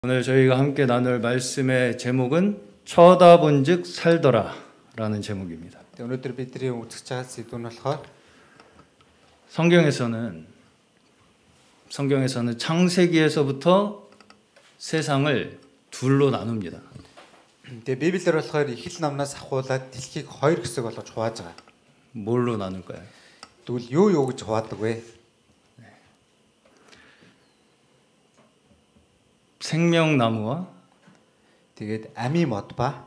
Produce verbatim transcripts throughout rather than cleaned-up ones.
오늘 저희가 함께 나눌 말씀의 제목은 쳐다본즉 살더라라는 제목입니다. өнөөдөр бидний үзэж байгаа сэдв нь болохоор 성경에서는 성경에서는 창세기에서부터 세상을 둘로 나눕니다. тэгээ Библиэр болохоор Эхлэл намнаас ахуулаад дэлхийг хоёр хэсэг болгож хувааж байгаа. 뭘로 나눌까요? Тэгвэл юу юу гэж хуваадаг вэ? 생명나무와 Тэгээд ами мод ба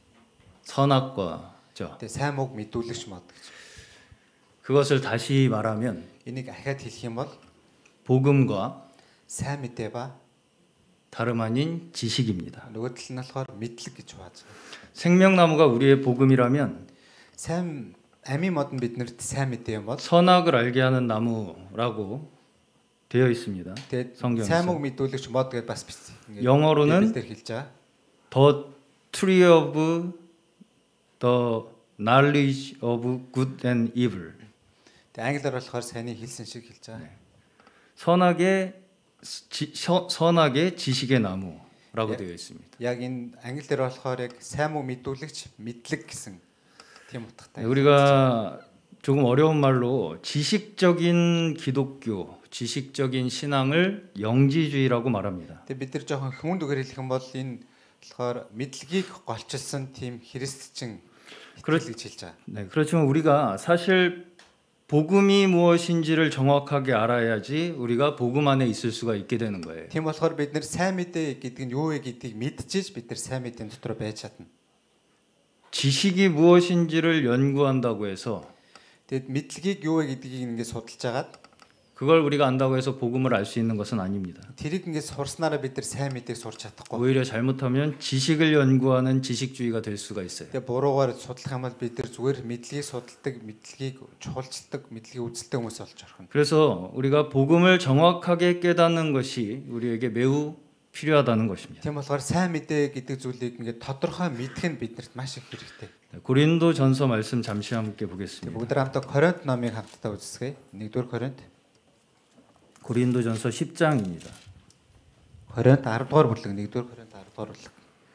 선악과죠. тэгээ сайн мог мэдүүлэгч мод гэж. 그것을 다시 말하면 Энийг ахаад хэлэх юм бол 복음과 сайн мэдээ ба 다름 아닌 지식입니다. нөгөө тал нь болохоор мэдлэг гэж хувааж байгаа. 생명나무가 우리의 복음이라면 сайн ами мод нь биднэрт сайн мэдээ юм бол 선악을 알게 하는 나무라고 되어 있습니다. тэгээд 성경에서. сайн мог мэдүүлэгч мод гэдээ бас ингээд 영어로는 Библиэр хэлж байгаа. The tree of the knowledge of good and evil. Тэгээд англиар болохоор сайныг хэлсэн шиг хэлж байгаа. 선악의 지, 서, 선악의 지식의 나무라고 예. 되어 있습니다. Яг энэ англиар болохоор яг сайн муу мэдүүлэгч мэдлэг гэсэн тийм утгатай. 우리가 조금 어려운 말로 지식적인 기독교, 지식적인 신앙을 영지주의라고 말합니다. Тэгээ бид нар жоохон хүмүүнд үгээр хэлэх юм бол энэ болохоор мэдлэгийг голчилсан тийм христчин итгэл гэж хэлж байгаа. 네, 그렇지만 우리가 사실 복음이 무엇인지를 정확하게 알아야지 우리가 복음 안에 있을 수가 있게 되는 거예요. Тийм болохоор бид нар сайн мэдээ гэдэг нь юу вэ гэдгийг мэдчихэж бид нар сайн мэдээний дотор байж чадна. 지식이 무엇인지를 연구한다고 해서 Тэгэд мэдлэгийг юу вэ гэдгийг ингээд судалж агаад 그걸 우리가 안다고 해서 복음을 알 수 있는 것은 아닙니다. тэрийг ингээд сурснараа бид нар сайн мэдээг сурч чадахгүй. 오히려 잘못하면 지식을 연구하는 지식주의가 될 수가 있어요. Тэгээ буруугаар судлах юм бол бид нар зүгээр мэдлэгийг судалдаг, мэдлэгийг чухалчилдаг, мэдлэгийг үзэлтэй хүмүүс болж орхино. 그래서 우리가 복음을 정확하게 깨닫는 것이 우리에게 매우 필요하다는 것입니다. Тийм болохоор сайн мэдээ гэдэг зүйлийг ингээд тодорхой мэдэх нь биднэрт маш их хэрэгтэй. 고린도전서 말씀 잠시 함께 보겠습니다. Бүгд хамтдаа Коринт номыг хамтдаа үзсгэе. нэгдүгээр Коринт. 고린도전서 십 장입니다. Коринт десять дугаар бүлэг, нэгдүгээр Коринт десять дугаар бүлэг.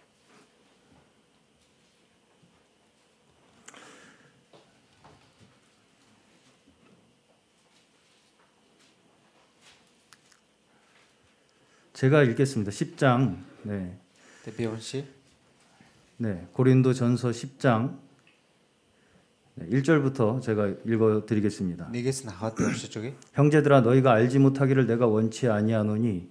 제가 읽겠습니다. 십 장. 네. Тэгээ би уншия. 네. 고린도전서 십 장 네, 일 절부터 제가 읽어 드리겠습니다. Нэгээс нь аваад уншиж өгье. 형제들아 너희가 알지 못하기를 내가 원치 아니하노니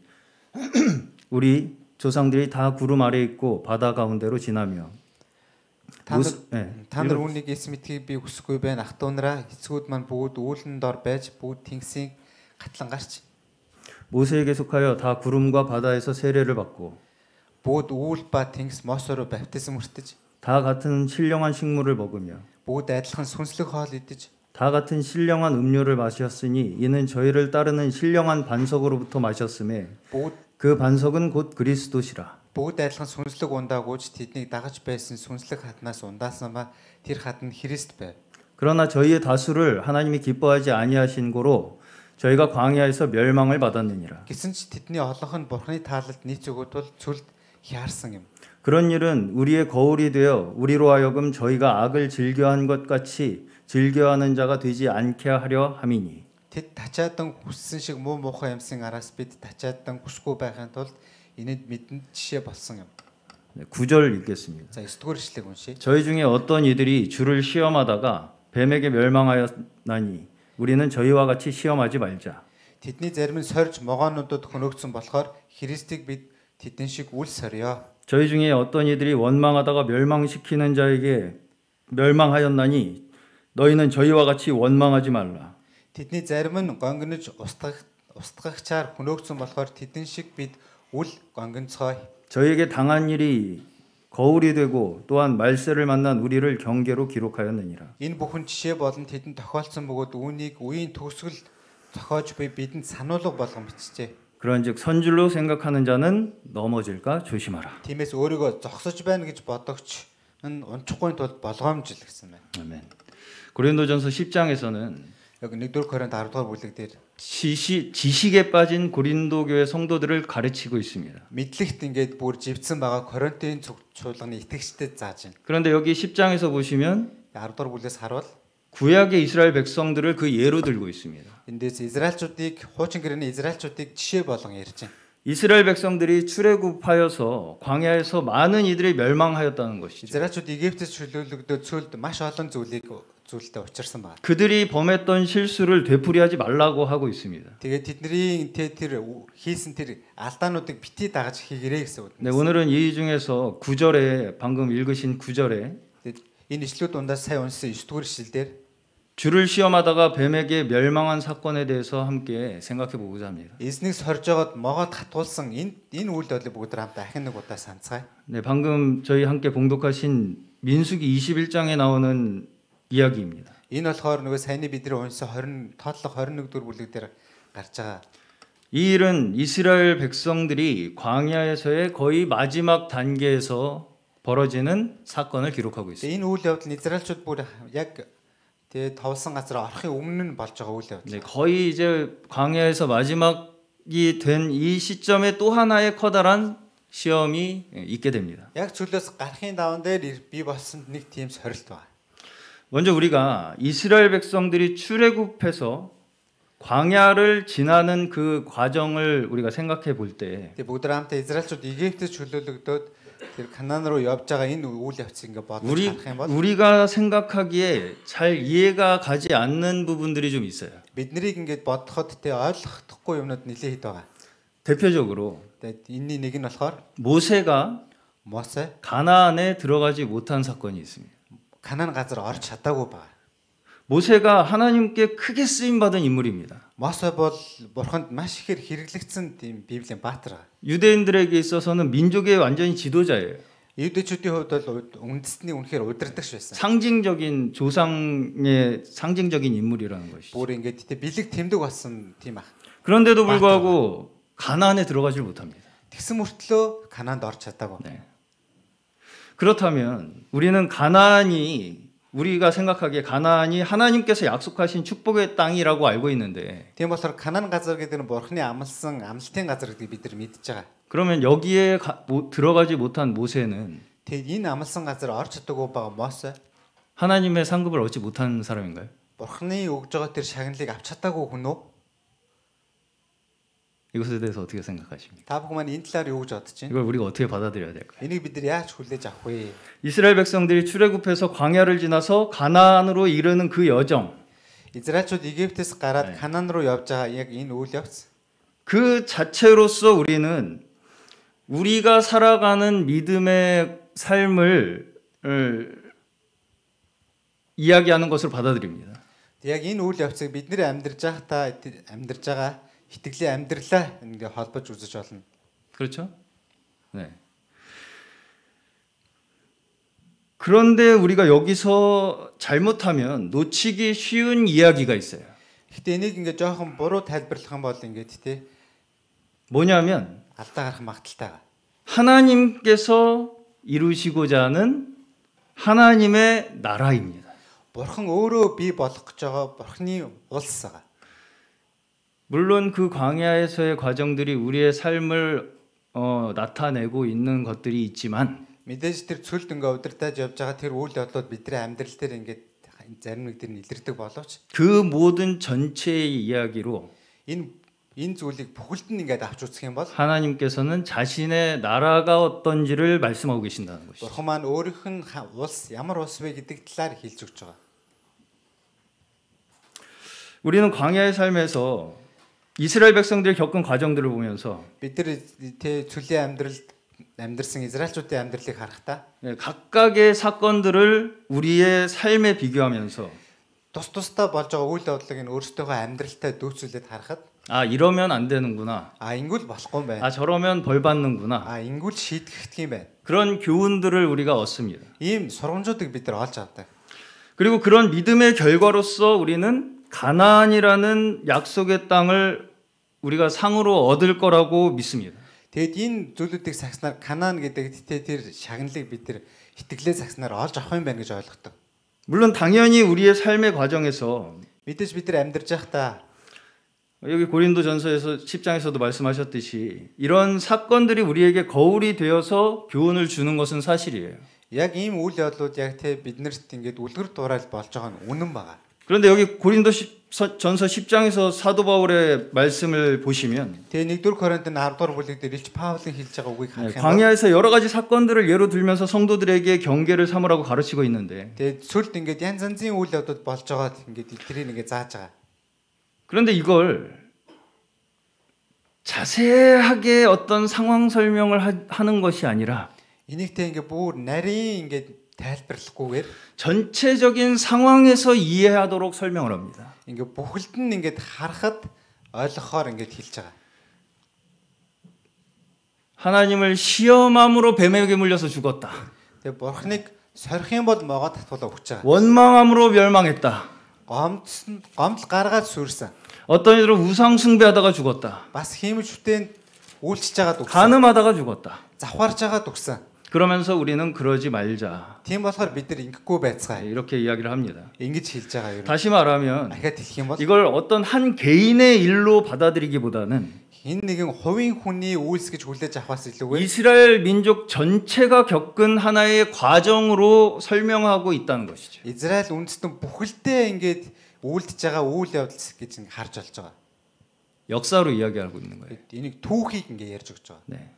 우리 조상들이 다 구름 아래 있고 바다 가운데로 지나며 Та нар 무슨- 네. та нар үүнийг эс мэдхийг би хүсэхгүй байна. Ах дүүнараа эцгүүд маань бүгд үүлэн дор байж бүгд тэнгисийн гатлан гарч 모세에게 속하여 다 구름과 바다에서 세례를 받고 бүгд үүл ба тэнгис мосоор баптизм өртөж 다 같은 신령한 식물을 먹으며 бүгд адилхан сүнслэг хоол идэж 다 같은 신령한 음료를 마셨으니 이는 저희를 따르는 신령한 반석으로부터 마셨음에 бүгд 그 반석은 곧 그리스도시라. бүгд адилхан сүнслэг ундаагүйч тэднийг дагаж байсан сүнслэг хатнаас ундаасан ба тэр хат нь Христ байв. 그러나 저희의 다수를 하나님이 기뻐하지 아니하신 고로 저희가 광야에서 멸망을 받았느니라. Гэсэн ч тэдний олонх нь Бурхны таалалд нийц өгөөд бол цүлд хяарсан юм. 그런 일은 우리의 거울이 되어 우리로 하여금 저희가 악을 즐겨한 것 같이 즐겨하는 자가 되지 않게 하려 함이니. Тэд тачаадан хүссэн шиг муу муухай юмсын араас бид тачаадан хүсгүй байхын тулд энэд мэдэн жишээ болсон юм. 네, 구 절 읽겠습니다. За9 дугаар ишлэгийг уншия. 저희 중에 어떤 이들이 주를 시험하다가 뱀에게 멸망하였나니 우리는 저희와 같이 시험하지 말자. Тэдний зарим нь сорж могоонуудад хөнөөгдсөн болохоор Христийг бид тэдэн шиг үл сорьё. 저희 중에 어떤 이들이 원망하다가 멸망시키는 자에게 멸망하였나니 너희는 저희와 같이 원망하지 말라. Тэдний зарим нь гонгинож устгах устгагчаар хөнөөгдсөн болохоор тэдэн шиг бид үл гонгинцгой. 저희에게 당한 일이 거울이 되고 또한 말세를 만난 우리를 경계로 기록하였느니라. Энэ бүхэн жишээ болон тэдэнд тохиолдсон бөгөөд үүнийг үеийн төгсгөл зохиож буй бидэнд сануулга болгон бичжээ. 그런즉 선줄로 생각하는 자는 넘어질까 조심하라. Тиймээс өөрийгөө зогсож байна гэж бодогч нь унчихгүй тулд болгоомжл гэсэн байна. 아멘. 고린도전서 십 장에서는 Яг нэгдүгээр Коринт десять дугаар бүлэг дээр 지시, 지식에 빠진 고린도 교회 성도들을 가르치고 있습니다. мэдлэгт ингээд бүр живцсэн байгаа Коринтын чуулганы итгэгчдэд зааж байна. 그런데 여기 십 장에서 보시면 십 дугаар бүлээс харуул 구약의 이스라엘 백성들을 그 예로 들고 있습니다. эндээс Израильчуудыг хуучин гэрээний Израильчуудыг жишээ болгон ярьж байна. 이스라엘 백성들이 출애굽하여서 광야에서 많은 이들이 멸망하였다는 것이죠. Израильчууд Египтээс чөлөөлөгдөө цөлд маш олон зүйлийг зүйлтэй учирсан байна. 그들이 범했던 실수를 되풀이하지 말라고 하고 있습니다. Тэгээд тэдний тэ тэр хийсэн тэр алдаануудыг бити дагаж хийгэрэй гэсэн үг. 네, 오늘은 이 중에서 구 절에 방금 읽으신 구 절에 Тэгээд энэ ишлүүд дундаас сайн уншсан 구 дугаар ишлэлдэр 주를 시험하다가 뱀에게 멸망한 사건에 대해서 함께 생각해 보고자 합니다. эзнийг сорж байгаад могоод хатуулсан энэ энэ үйл явдлыг бүгд хамтаа ахин нэг удаа санацгаая. 네, 방금 저희 함께 봉독하신 민수기 이십일 장에 나오는 이야기입니다. Энэ болохоор нөгөө саяны бидний уншсан 이십 тоотлох 이십일 дугаар бүлэг дээр гарч байгаа. 이 일은 이스라엘 백성들이 광야에서의 거의 마지막 단계에서 벌어지는 사건을 기록하고 있습니다. Энэ үйл явдал нь Израильчууд бүр яг тэгээ товсон газар орохын өмнө нь болж байгаа үйл явдал. 네, 거의 이제 광야에서 마지막이 된 이 시점에 또 하나의 커다란 시험이 있게 됩니다. Яг чөлөөс гарахын даван дээр бий болсон нэг тийм сорилт байна. 먼저 우리가 이스라엘 백성들이 출애굽해서 광야를 지나는 그 과정을 우리가 생각해 볼 때 Тэгээ бүгд хамтаа Израильчууд Египтээс чөлөөлөгдөөд тэр Канаан руу явж байгаа энэ үйл явцыг ингээ бодож 우리 харах юм бол 우리가 생각하기에 잘 이해가 가지 않는 부분들이 좀 있어요. бид нарыг ингээд бодоход тэ ойлгохдохгүй юмнууд нэлээд хэд байгаа. 대표적으로 Тэгээд энэний нэг нь болохоор 모세가 Мосе 가나안에 들어가지 못한 사건이 있습니다. Канаан газар орж чадаагүй байгаа. 모세가 하나님께 크게 쓰임 받은 인물입니다. Мосе бол бурханд маш ихээр хэрэглэгдсэн тийм Библийн баатар. 유대인들에게 있어서는 민족의 완전히 지도자예요. Юудэчүүдийн хувьд бол үндэстний үнэхээр удирдахч байсан. 상징적인 조상의 상징적인 인물이라는 것이죠. Бүр ингээд тэ бэлэг тэмдэг болсон тийм ах. 그런데도 불구하고 가나안에 들어가질 못합니다. Тэгсэн мөртлөө Канаанд орж чадаагүй. 네. 그렇다면 우리는 가나안이 우리가 생각하기에 가나안이 하나님께서 약속하신 축복의 땅이라고 알고 있는데 Тийм болохоор Канаан газар гэдэг нь бурхны амлсан амлалтын газар гэдгийг бид нар мэдж байгаа. 그러면 여기에 가, 모, 들어가지 못한 모세는 Тэгээд энэ амлсан газар орж чадаагүй байгаа Мосе 하나님의 상급을 얻지 못한 사람인가요? бурхны өгж байгаа тэр шагналыг авч чадаагүй хүн үү? 이것에 대해서 어떻게 생각하십니까? Та бүхэн маань энэ талаар юу гэж бодож байна? 이걸 우리가 어떻게 받아들여야 될까요? Энийг бид нар яаж хүлээж авах вэ? 이스라엘 백성들이 출애굽해서 광야를 지나서 가나안으로 이르는 그 여정, Израильчууд Египтээс гараад Канаан руу явж байгаа яг энэ үйл явц. 그 자체로서 우리는 우리가 살아가는 믿음의 삶을 을, 이야기하는 것으로 받아들입니다. Яг энэ үйл явцыг бидний амьдарч байхдаа амьдарч байгаа итгэлийн амьдралаа ингээ холбож үзэж болно. 그렇죠? 네. 그런데 우리가 여기서 잘못하면 놓치기 쉬운 이야기가 있어요. Гэтэ энийг ингээ жоохон буруу тайлбарлах юм бол ингээд тий 뭐냐면 алдаа гарах магадaltaйгаа. 하나님께서 이루시고자 하는 하나님의 나라입니다. Бурхан өөрөө бий болох гэж байгаа Бурханы улс байгаа. 물론 그 광야에서의 과정들이 우리의 삶을 어, 나타내고 있는 것들이 있지만 Мэдээж тэр цөлд ингээ удирдах явж байгаа тэр үйл явдлууд бидний амьдрал дээр ингээд зарим нэг тэр илэрдэг боловч 그 모든 전체의 이야기로 энэ энэ зүйлийг бүхэлд нь ингээд авч үзэх юм бол 하나님께서는 자신의 나라가 어떤지를 말씀하고 계신다는 것이죠. Бурхан маань өөрийнх нь улс ямар улс вэ гэдэг талаар хэлж өгч байгаа. 우리는 광야의 삶에서 이스라엘 백성들이 겪은 과정들을 보면서 Бид нар тэ цөлийн амьдрал амьдрсан Израильчуудын амьдралыг харахтаа 각각의 사건들을 우리의 삶에 비교하면서 тус тусдаа болж байгаа үйл явдлыг нь өөрсдийнхөө амьдралтай дүүцүүлээд харахад 아 이러면 안 되는구나. а ингүүл болохгүй юм байна. 아 저러면 벌 받는구나. а ингүүл шийтгэх юм байна. 그런 교훈들을 우리가 얻습니다. Ийм сургамжуудыг бид нар олж авдаг. 그리고 그런 믿음의 결과로서 우리는 가나안이라는 약속의 땅을 우리가 상으로 얻을 거라고 믿습니다. Тэгэд энэ зүйлүүдийг сагснаар Канаан гэдэг тэр шагналыг бид нар итгэлээ сагснаар олж авах юм байна гэж ойлгодог. 물론 당연히 우리의 삶의 과정에서 Мэдээж бид нар амьдарч байхдаа 여기 고린도전서에서 십 장에서도 말씀하셨듯이 이런 사건들이 우리에게 거울이 되어서 교훈을 주는 것은 사실이에요. Яг ийм үйл явдлууд яг те биднэрт ингээд үлгэр дуурайл болж байгаа нь үнэн байгаа. 그런데 여기 고린도전서 십 장에서 사도 바울의 말씀을 보시면 Тэгээ нэгдүгээр Коринтын 십 дугаар бүлэг дээр Илч Паулын хэлж байгаа үгийг харах юм бол 광야에서 여러 가지 사건들을 예로 들면서 성도들에게 경계를 삼으라고 가르치고 있는데 тэгээ сүлд ингээд янз янзын үйл явдлууд болж байгаа ингээд тэрийг ингээд зааж байгаа. 그런데 이걸 자세하게 어떤 상황 설명을 하- 하는 것이 아니라 Энийгтэй ингээд бүр нарийн ингээд тайлбарлахгүйгээр 전체적인 상황에서 이해하도록 설명을 합니다. ингээд бүхэлд нь ингээд харахад ойлгохоор ингээд хэлж байгаа. 하나님을 시험함으로 뱀에게 물려서 죽었다. Тэгээ бурхныг сорих юм бол могоо татвалаа өгч байгаа. 원망함으로 멸망했다. Гомдсон гомдол гаргаад сүрсэн. 어떤 이들은 우상 숭배하다가 죽었다. Бас хиймэл шүтэн үйлчж байгаа дүгсэн. 간음하다가 죽었다. Завхарж байгаа дүгсэн. 그러면서 우리는 그러지 말자. Тийм болохоор бид нар ингэхгүй байцгаая. 이렇게 이야기를 합니다. Ингэж хэлж байгаа юм. 다시 말하면 Дахиад хэлэх юм бол 이걸 어떤 한 개인의 일로 받아들이기보다는 хэн нэгэн хувийн хүний үйлс гэж хүлээж авахаас илүүгээр 이스라엘 민족 전체가 겪은 하나의 과정으로 설명하고 있다는 것이죠. Израиль үндэстэн бүхэлдээ ингээд үйлдэж байгаа үйл явдал гэж ингээд харж болж байгаа. 역사로 이야기하고 있는 거예요. Энийг түүхийг ингээд ярьж өгч байгаа. 네.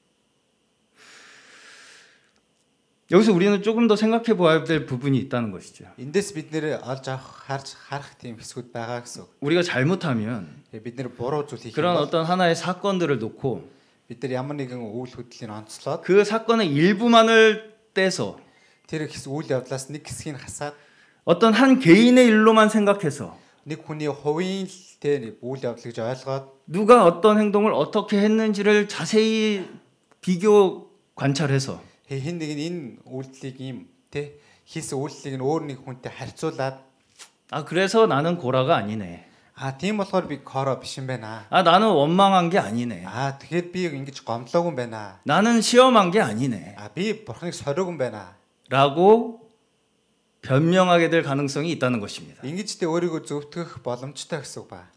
여기서 우리는 조금 더 생각해 봐야 될 부분이 있다는 것이죠. Эндээс бид нэр олж авах харж харах тийм хэсгүүд байгаа гэсэн үг. 우리가 잘못하면 Тэгээ бид нэр буруу зүйл хийх юм 그런 бол 어떤 하나의 사건들을 놓고 бид нар ямар нэгэн үйл хөдлөлийн онцлоод 그 사건의 일부만을 떼서 тэр хэсэг үйл явдлаас нэг хэсгийг хасаад 어떤 한 개인의 일로만 생각해서 нэг хүний хувийн л тэ нэг үйл явдал гэж ойлгоод 누가 어떤 행동을 어떻게 했는지를 자세히 비교 관찰해서 хэн нэг нь энэ үйлдэлийг ийм тэ хийсэн үйлдэлийг нь өөр нэг хүнтэй харьцуулаад 아 그래서 나는 고라가 아니네. а тийм болохоор би коро биш юм байна. 아 나는 원망한 게 아니네. А тэгэхээр би ингэж гомдлоогүй юм байна. 나는 시험한 게 아니네. А би бурхныг сороогүй юм байна. 라고 변명하게 될 가능성이 있다는 것입니다. Ингэж тэ өөрийгөө зөвтгөх боломжтой гэсэн үг ба.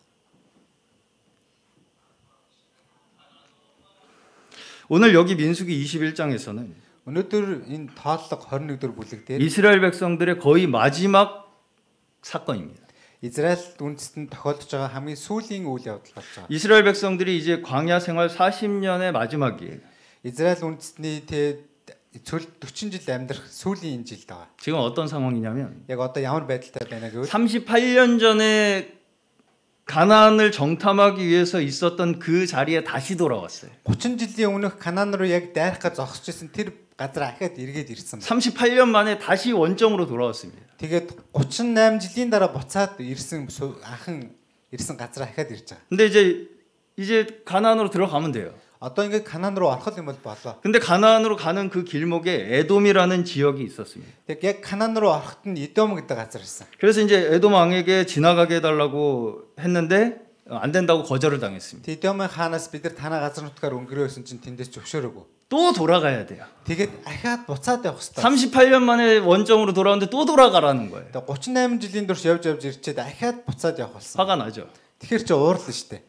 오늘 여기 민수기 이십일 장에서는 Өнөөдөр энэ тооллого 이십일 дэх бүлэг дээр 이스라엘 백성들의 거의 마지막 사건입니다. Израиль үндэстэн тохиолдож байгаа хамгийн сүүлийн үйл явдал болж байгаа. 이스라엘 백성들이 이제 광야 생활 사십 년의 마지막이에요. Израиль үндэстний тэ forty жил амьдрах сүүлийн энэ жилд байгаа. 지금 어떤 상황이냐면 Яг одоо ямар байдалтай байна гэвэл 삼십팔 년 전에 가나안을 정탐하기 위해서 있었던 그 자리에 다시 돌아왔어요. thirty жилийн өмнөх Канаан руу яг дайрах гэж зогсож байсан тэр газар ахаад эргээд ирсэн. 삼십팔 년 만에 다시 원점으로 돌아왔습니다. Тэгээд thirty-eight жилийн дараа буцаад ирсэн анхан ирсэн газар ахаад ирж байгаа. 근데 이제 이제 가나안으로 들어가면 돼요. Одоо ингээд Канаан руу орох юм бол болоо. 근데 가나안으로 가는 그 길목에 에돔이라는 지역이 있었습니다. Тэг яг Канаан руу ороход нь Эдом гэдэг газар ирсэн. 그래서 이제 에돔 왕에게 지나가게 해달라고 했는데 안 된다고 거절을 당했습니다. Эдомын хаанаас бид нар танаа газар нутгаар өнгөрөөсөн чинь тэндээс зөвшөөрөөгүй. 또 돌아가야 돼요. Тэгээд ахаад буцаад явах хэрэгтэй. 삼십팔 년 만에 원점으로 돌아오는데 또 돌아가라는 거예요. Тэгээд thirty-eight жилийн турш явж явж ирчээд ахаад буцаад явах болсон. 화가 나죠. Тэгэхээр чи уурлаа шүү дээ.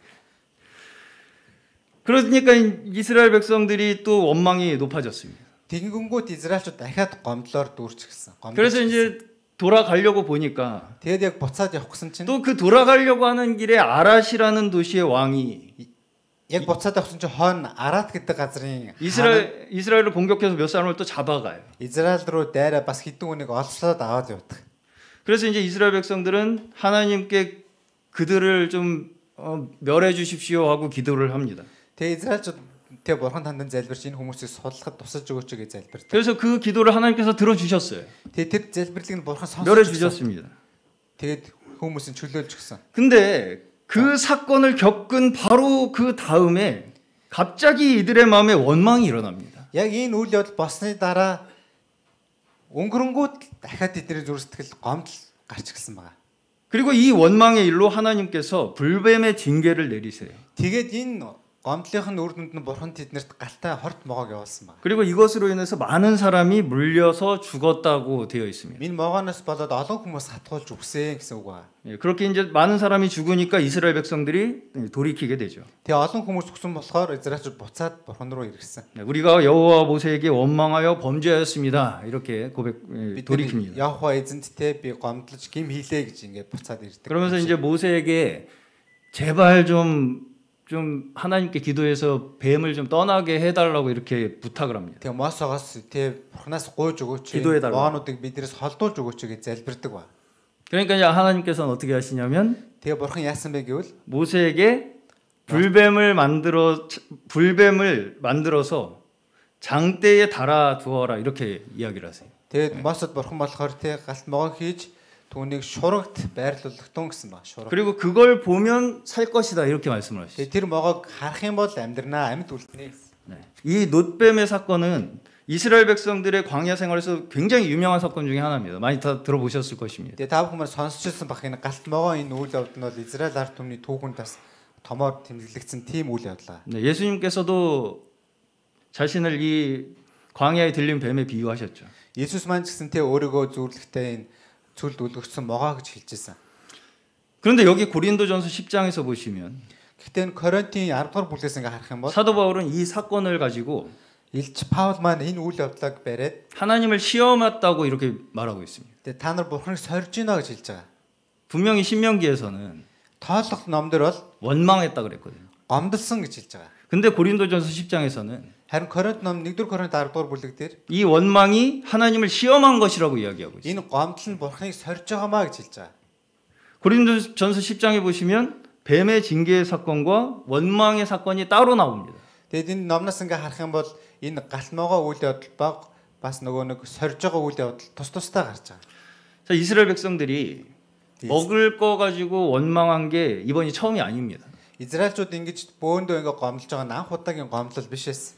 그러니까 이스라엘 백성들이 또 원망이 높아졌습니다. Тэгэнгүүт Израильчууд дахиад гомдлоор дүүрч гисэн. 그래서 이제 돌아가려고 보니까 Тэгээд яг буцаад явах гэсэн чинь 또 그 돌아가려고 하는 길에 아랏이라는 도시의 왕이 яг буцаад явсан чинь хон Арат гэдэг газрын 이스라엘 이스라엘을 공격해서 몇 사람을 또 잡아가요. Израиль руу дайраа бас хэдэн хүнийг олслоод аваад явдаг. 그래서 이제 이스라엘 백성들은 하나님께 그들을 좀 어, 멸해 주십시오 하고 기도를 합니다. Тэгээ Израильчууд тэ бурхан танд залбирч энэ хүмүүсийг судлахад тусаж өгөөч гэж залбирдаг. 그래서 그 기도를 하나님께서 들어주셨어요. Тэгээ тэр залбирлыг нь бурхан 멸해 сонсож 주셨습니다. Тэгээд хүмүүсийн чөлөөлж гисэн. 근데 그 사건을 겪은 바로 그 다음에 갑자기 이들의 마음에 원망이 일어납니다. Яг энэ үйл явдал болсны дараа өнгөрөнгүүд дахиад эдний зүрх сэтгэл гомдол гарч ирсэн байгаа. 그리고 이 원망의 일로 하나님께서 불뱀의 징계를 내리세요. Тэгээд энэ Гомдлынх нь үр дүнд нь бурхан тэднэрт галтай хорт могоог явуулсан байна. 그리고 이것으로 인해서 많은 사람이 물려서 죽었다고 되어 있습니다. Энэ могооноос болоод олон хүмүүс хатгуулж өгсөн гэсэн үг байна. 예, 그렇게 이제 많은 사람이 죽으니까 이스라엘 백성들이 돌이키게 되죠. Тэгээ олон хүмүүс өгсөн болохоор Израильчууд буцаад бурхан руу иргэсэн. 네, 우리가 여호와 모세에게 원망하여 범죄하였습니다. 이렇게 고백 예, Бид 돌이킵니다. Явха эзэнттэй би гомдлож гим хийлээ гэж ингээд буцаад ирдэг. 그러면서 이제 모세에게 제발 좀 좀 하나님께 기도해서 뱀을 좀 떠나게 해달라고 이렇게 부탁을 합니다. Тэгээ Мосогоос тэгээ бурханаас гуйж өгөөч. 기도해달라. Могоонуудыг биднээс холдуулж өгөөч гэж залбирдаг ба. 그러니까 이제 하나님께서는 어떻게 하시냐면 Тэгээ бурхан яасан бэ гэвэл 모세에게 불뱀을 만들어 불뱀을 만들어서 장대에 달아 두어라 이렇게 이야기를 하세요. тэгээд Мосод бурхан болохоор тэгээ галт могоо хийж түүнийг шурагт байрлуулахтун гэсэн ба. Шураг. 그리고 그걸 보면 살 것이다 이렇게 말씀을 하시죠. Тэгээ тэр могоог харах юм бол амьдрнаа, амьд үлднэ гэсэн. 네. 이 놋뱀의 사건은 이스라엘 백성들의 광야 생활에서 굉장히 유명한 사건 중에 하나입니다. 많이 다 들어보셨을 것입니다. Тэгээ та бүхэн сонсчихсан бах энэ галт могоо энэ үйл явдал нь бол Израиль ард түмний түүхэнд бас томоор тэмдэглэгдсэн тийм үйл явдал. 네, 예수님께서도 자신을 이 광야에 들린 뱀에 비유하셨죠. Есүс маань ч гэсэн тэ өөрийгөө зүрлэхдээ энэ цүлд үлгэрсэн могоо гэж хэлжсэн. 그런데 여기 고린도전서 십 장에서 보시면 Гэхдээ энэ Коринтын арав дахь бүлгээс ингээ харах юм бол 사도 바울은 이 사건을 가지고 Илч Паул маань энэ үйл явдлыг бариад 하나님을 시험했다고 이렇게 말하고 있습니다. тэгээ та нар бурханыг сорж гинэ гэж хэлж байгаа. 분명히 신명기에서는 Тоолох номдэр бол 원망했다 그랬거든요. гомдолсон гэж хэлж байгаа. 근데 고린도전서 십 장에서는 Харин Коринт ном нэгдүгээр Коринт арав дахь бүлэг дээр 이 원망이 하나님을 시험한 것이라고 이야기하고 있어요. энэ гомдол нь бурханыг сорж байгаамаа гэж хэлж байгаа. 고린도전서 십 장에 보시면 뱀의 징계의 사건과 원망의 사건이 따로 나옵니다. Тэгэд энэ номноос ингээ харах юм бол энэ галтмоогоо үйл явдал баг бас нөгөө нэг сорж байгаа үйл явдал тус тустай гарч байгаа. 자, 이스라엘 백성들이 먹을 거 가지고 원망한 게 이번이 처음이 아닙니다. Израильчууд ингэж бөөндөө ингээ гомдолж байгаа нь анх удаагийн гомдол биш эс.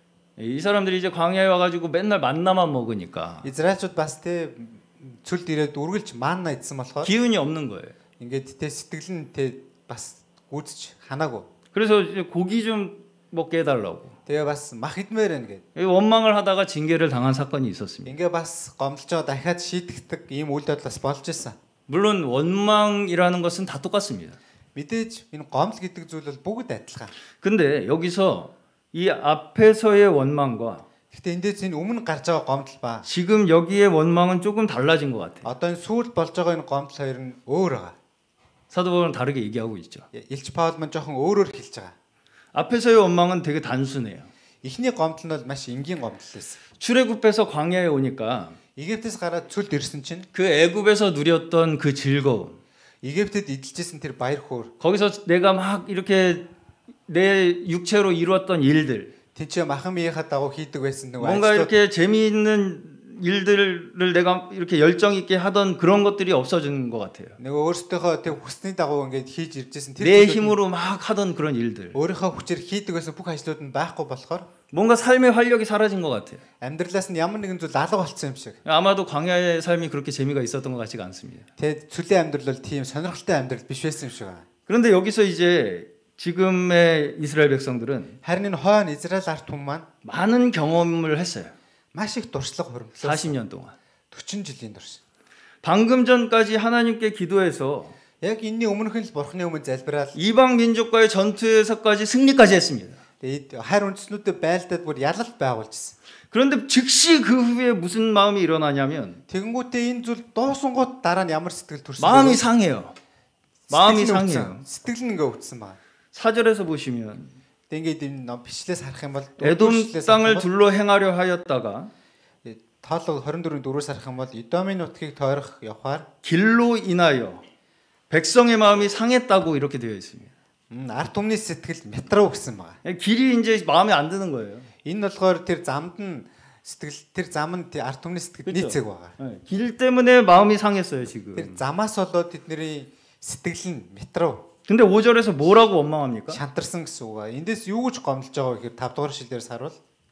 이 사람들이 이제 광야에 와가지고 맨날 만나만 먹으니까 Израильчууд бас тэ цүлд ирээд үргэлж манна идсэн болохоор 기운이 없는 거예요. ингээд тэ сэтгэл нь тэ бас гүйцэж ханаагүй. 그래서 이제 고기 좀 먹게 해달라고. Тэгээ бас мах идмээр байна гэд. 이 원망을 하다가 징계를 당한 사건이 있었습니다. Ингээ бас гомдолж байгаа дахиад шийдэгдэг ийм үйл явдлаас болж исэн. 물론 원망이라는 것은 다 똑같습니다. Мэдээж энэ гомдол гэдэг зүйл бол бүгд адилхан. 근데 여기서 이 앞에서의 원망과 Гэхдээ эндээс энэ өмнө гарч байгаа гомдол ба 지금 여기의 원망은 조금 달라진 것 같아요. одоо энэ сүүлд болж байгаа энэ гомдол хоёр нь өөр байгаа. 사도 바울은 다르게 얘기하고 있죠. Илч Паул маань жоохон өөрөөр хэлж байгаа. 앞에서의 원망은 되게 단순해요. Эхний гомдол нь бол маш энгийн гомдол байсан. 출애굽해서 광야에 오니까 Египтээс гараад цүлд ирсэн чинь 그 애굽에서 누렸던 그 즐거움, Египтэд эдэлжсэн тэр баяр хөөр 거기서 내가 막 이렇게 내 육체로 이루었던 일들, тэнцээ махан биеийнхаа дагуу хийдэг байсан нэг 뭔가 ажлууд 이렇게 재미있는 일들을 내가 이렇게 열정 있게 하던 그런 것들이 없어진 것 같아요. нэг өөрсдийнхөө тэг хүсний дагуу ингээд хийж иржсэн тэр 내 зүйлүүд нь 힘으로 막 하던 그런 일들, өөрийнхөө хүчээр хийдэг байсан бүх ажлууд нь байхгүй болохоор 뭔가 삶의 활력이 사라진 것 같아요. амьдралаас нь ямар нэгэн зүйл алга болцсон юм шиг. 아마도 광야의 삶이 그렇게 재미가 있었던 것 같지가 않습니다. Тэгэд цүлийн амьдрал бол тийм сонирхолтой амьдрал биш байсан юм шиг байна. 그런데 여기서 이제 지금의 이스라엘 백성들은 Харин энэ хойно Израиль ард түмэн маань 많은 경험을 했어요. маш их дуршлаг хуримтлаа. 사십 년 동안. 사십 жилийн турш. 방금 전까지 하나님께 기도해서 Яг энэний өмнөх нь л бурхны өмнө залбираад 이방 민족과의 전투에서까지 승리까지 했습니다. тэгээд хайр үндэстнүүдэд байлдаад бүр ялалт байгуулжсэн. 그런데 즉시 그 후에 무슨 마음이 일어나냐면 Тэгэнгүүтээ энэ зүйл дуусангууд дараа нь ямар сэтгэл төрсөн 마음이 상해요. 마음이 상해요. сэтгэл нь ингээ өвдсөн байна. 사 절에서 보시면 Тэгээд энэ ном бичлээс харах юм бол 에돔 땅을 둘러 행하려 하였다가 тоолог двадцать дөрвийн дөрвөөс харах юм бол Эдомын нутгийг тойрох явахаар 길로 인하여 백성의 마음이 상했다고 이렇게 되어 있습니다. ард түмний сэтгэл метров гэсэн байна. 길이 이제 마음에 안 드는 거예요. Энэ болохоор тэр замд нь сэтгэл тэр зам нь ард түмний сэтгэл нийцээг байгаа. 네, 길 때문에 마음이 상했어요 지금. Тэр замаас болоод тэдний сэтгэл нь метров 근데 오 절에서 뭐라고 원망합니까? шантарсан гэсэн үг аа. Эндээс юу гэж гомдолж байгаа вэ гэхээр five дугаар шилдээс харуул.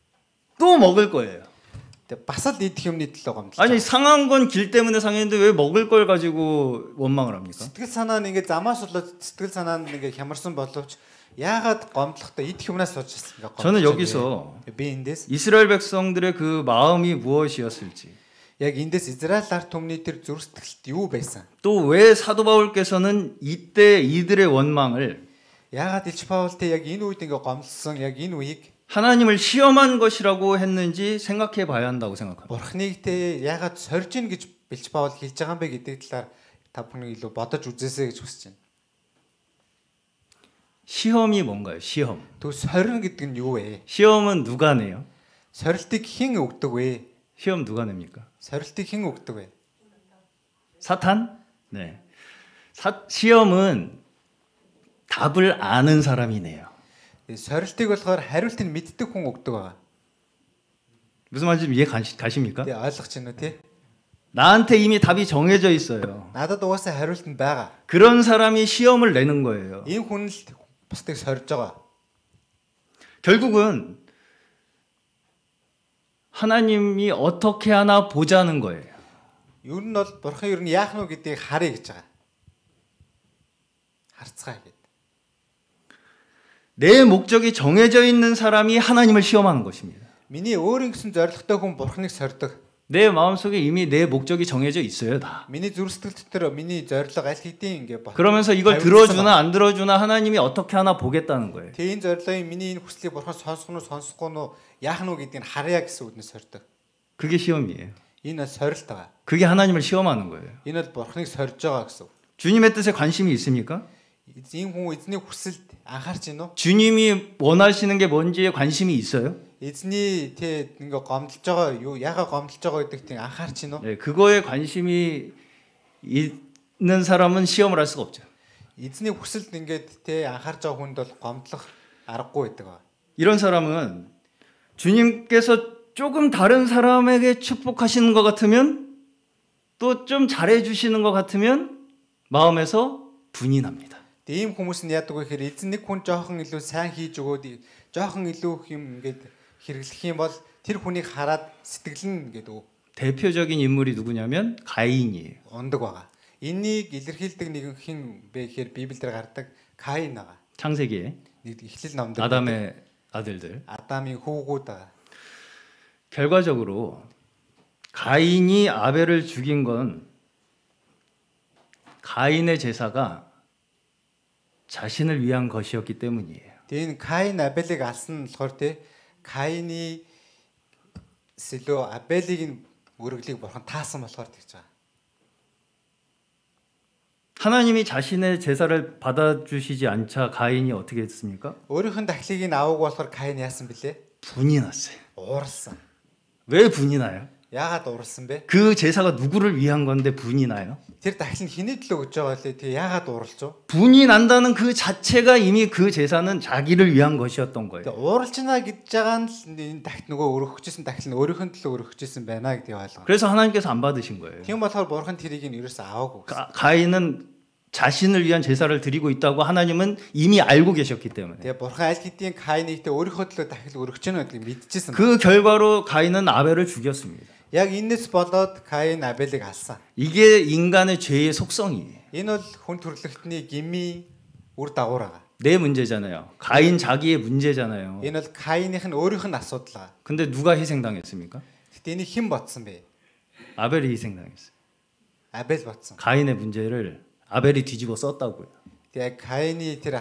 또 먹을 거예요. Тэгээ бас л идэх юмны төлөө гомдолж. 아니 상한 건 길 때문에 상했는데 왜 먹을 걸 가지고 원망을 합니까? Сэтгэл санаа нь ингээ замаас болоод сэтгэл санаа нь ингээ хямарсан боловч Яагаад гомдлохдоо идэх юмнаас сууж ирсэн ингээ 저는 гомдлоо. 여기서 би эндээс 이스라엘 백성들의 그 마음이 무엇이었을지, яг эндээс Израиль ард түмний тэр зүрх сэтгэлд юу байсан? 또 왜 사도 바울께서는 이때 이들의 원망을 Яагаад Илч Паул тэ яг энэ үед ингээ гомдлсон яг энэ үеийг 하나님을 시험한 것이라고 했는지 생각해 봐야 한다고 생각합니다. Бурхныг тэ яагаад сорж ийн гэж Илч Паул хэлж байгаа юм бэ гэдэг талаар та бүхэн илүү бодож үзээсэй гэж хүсэж байна. 시험이 뭔가요? 시험. Түр сорин гэдэг нь юу вэ? 시험은 누가 내요? Сорилтыг хэн өгдөг вэ? 시험 누가 냅니까? Сорилтыг хэн өгдөг вэ? 사탄? 네. 사, 시험은 답을 아는 사람이 내요. Сорилтыг болохоор хариултыг мэддэг хүн өгдөг байгаа. 무슨 말인지 이해 가시, 가십니까? Тэ ойлгож байна уу те? 나한테 이미 답이 정해져 있어요. Надад угаасаа хариулт нь байгаа. 그런 사람이 시험을 내는 거예요. Энэ хүн л бусдыг сорж байгаа. 결국은 하나님이 어떻게 하나 보자는 거예요. Ер нь бол бурхан ер нь яах нь вэ гэдгийг харъя гэж байгаа. Харцгаая гэд. 내 목적이 정해져 있는 사람이 하나님을 시험하는 것입니다. Миний өөрийн гэсэн зорилготой хүн бурханыг сордог. 내 마음속에 이미 내 목적이 정해져 있어요, 다. Миний зүрх сэтгэл дотор миний зорилго аль хэдийн ингээ бо. 그러면서 이걸 들어주나 안 들어주나 하나님이 어떻게 하나 보겠다는 거예요. Тэ энэ зорилгын миний энэ хүслийг бурхан сонсох нь сонсохгүй нь яах нь гэдгийг харъя гэсэн үгнээс сордог. 그게 시험이에요. Энэ бол сорилт байгаа. 그게 하나님을 시험하는 거예요. Энэ бол бурханыг сорж байгаа гэсэн. 주님의 뜻에 관심이 있습니까? Энэ хүн эзний хүсэлд анхаарч байна уу? 주님이 원하시는 게 뭔지에 관심이 있어요? Эзний тэ ингээ гомдолж байгаа юу яага гомдолж байгаа гэдэгт анхаарч байна уу? 네, 그거에 관심이 있는 사람은 시험을 할 수가 없죠. Эзний хүсэлд ингээд тэ анхаарч байгаа хүнд бол гомдлох аргагүй байдаг ба. 이런 사람은 주님께서 조금 다른 사람에게 축복하시는 것 같으면 또 좀 잘해 주시는 것 같으면 마음에서 분이 납니다. Тийм хүмүүс нь яадаг вэ гэхээр эзэн нэг хүн жоохон илүү сайн хийж өгөөд жоохон илүү юм ингээд хэрэглэх юм бол тэр хүнийг хараад сэтгэл нь ингээд 대표적인 인물이 누구냐면 가인이에요. ундаг байгаа. Энийг илэрхийлдэг нэгэн хэн бэ гэхээр Библиэлд гардаг Каин байгаа. 창세기에 Нэг эхлэл номд 아담의 아들들. Адамын хүүгүүд байгаа. 결과적으로 가인이 아벨을 죽인 건 가인의 제사가 자신을 위한 것이었기 때문이에요. Тэгээ энэ Каин Абелийг алсан нь болохоор те Каины сэлөө Абелийг өргөлийг бурхан таасан болохоор тэгж байгаа. 하나님이 자신의 제사를 받아주시지 않자 가인이 어떻게 했습니까? Өөрийнх нь дахлыг нь аваагүй болохоор Каин яасан бэлээ? 분이 났어요. Уурсан. 왜 분이 나요? Яагаад уурсан бэ? 그 제사가 누구를 위한 건데 분이 나요? Тэр дахил нь хиний төлөө гэж байгаа лээ. Тэгээ яагаад ууралж вэ? 분이 난다는 그 자체가 이미 그 제사는 자기를 위한 것이었던 거예요. Тэгээ ууралж байна гэж байгаа нь л энэ дахт нөгөө өргөхжсэн дахил нь өөрийнх нь төлөө өргөхжсэн байна гэдгийг ойлгоо. 그래서 하나님께서 안 받으신 거예요. Тийм болохоор бурхан тэрийг нь ерөөсөө аваагүй. 가, 가인은 자신을 위한 제사를 드리고 있다고 하나님은 이미 알고 계셨기 때문에. Тэгээ бурхан аль хэдийн Каинийгтээ өөрийнхөө төлөө дахил өргөж байна гэдгийг мэдчихсэн. 그 결과로 가인은 아벨을 죽였습니다. Яг энэс болоод Каин Абелийг алсан. 이게 인간의 죄의 속성이에요. Энэ бол хүн төрлөختний гими үр дагавар байгаа. 내 문제잖아요. 가인 자기의 문제잖아요. Энэ бол Каиных нь өөрийнх нь асуудал. 근데 누가 희생당했습니까? Гэтэ энийг хэн ботсон бэ? 아벨이 희생당했어요. Абель ботсон. 가인의 문제를 아벨이 뒤집어 썼다고요. Тэгээ Каины тэр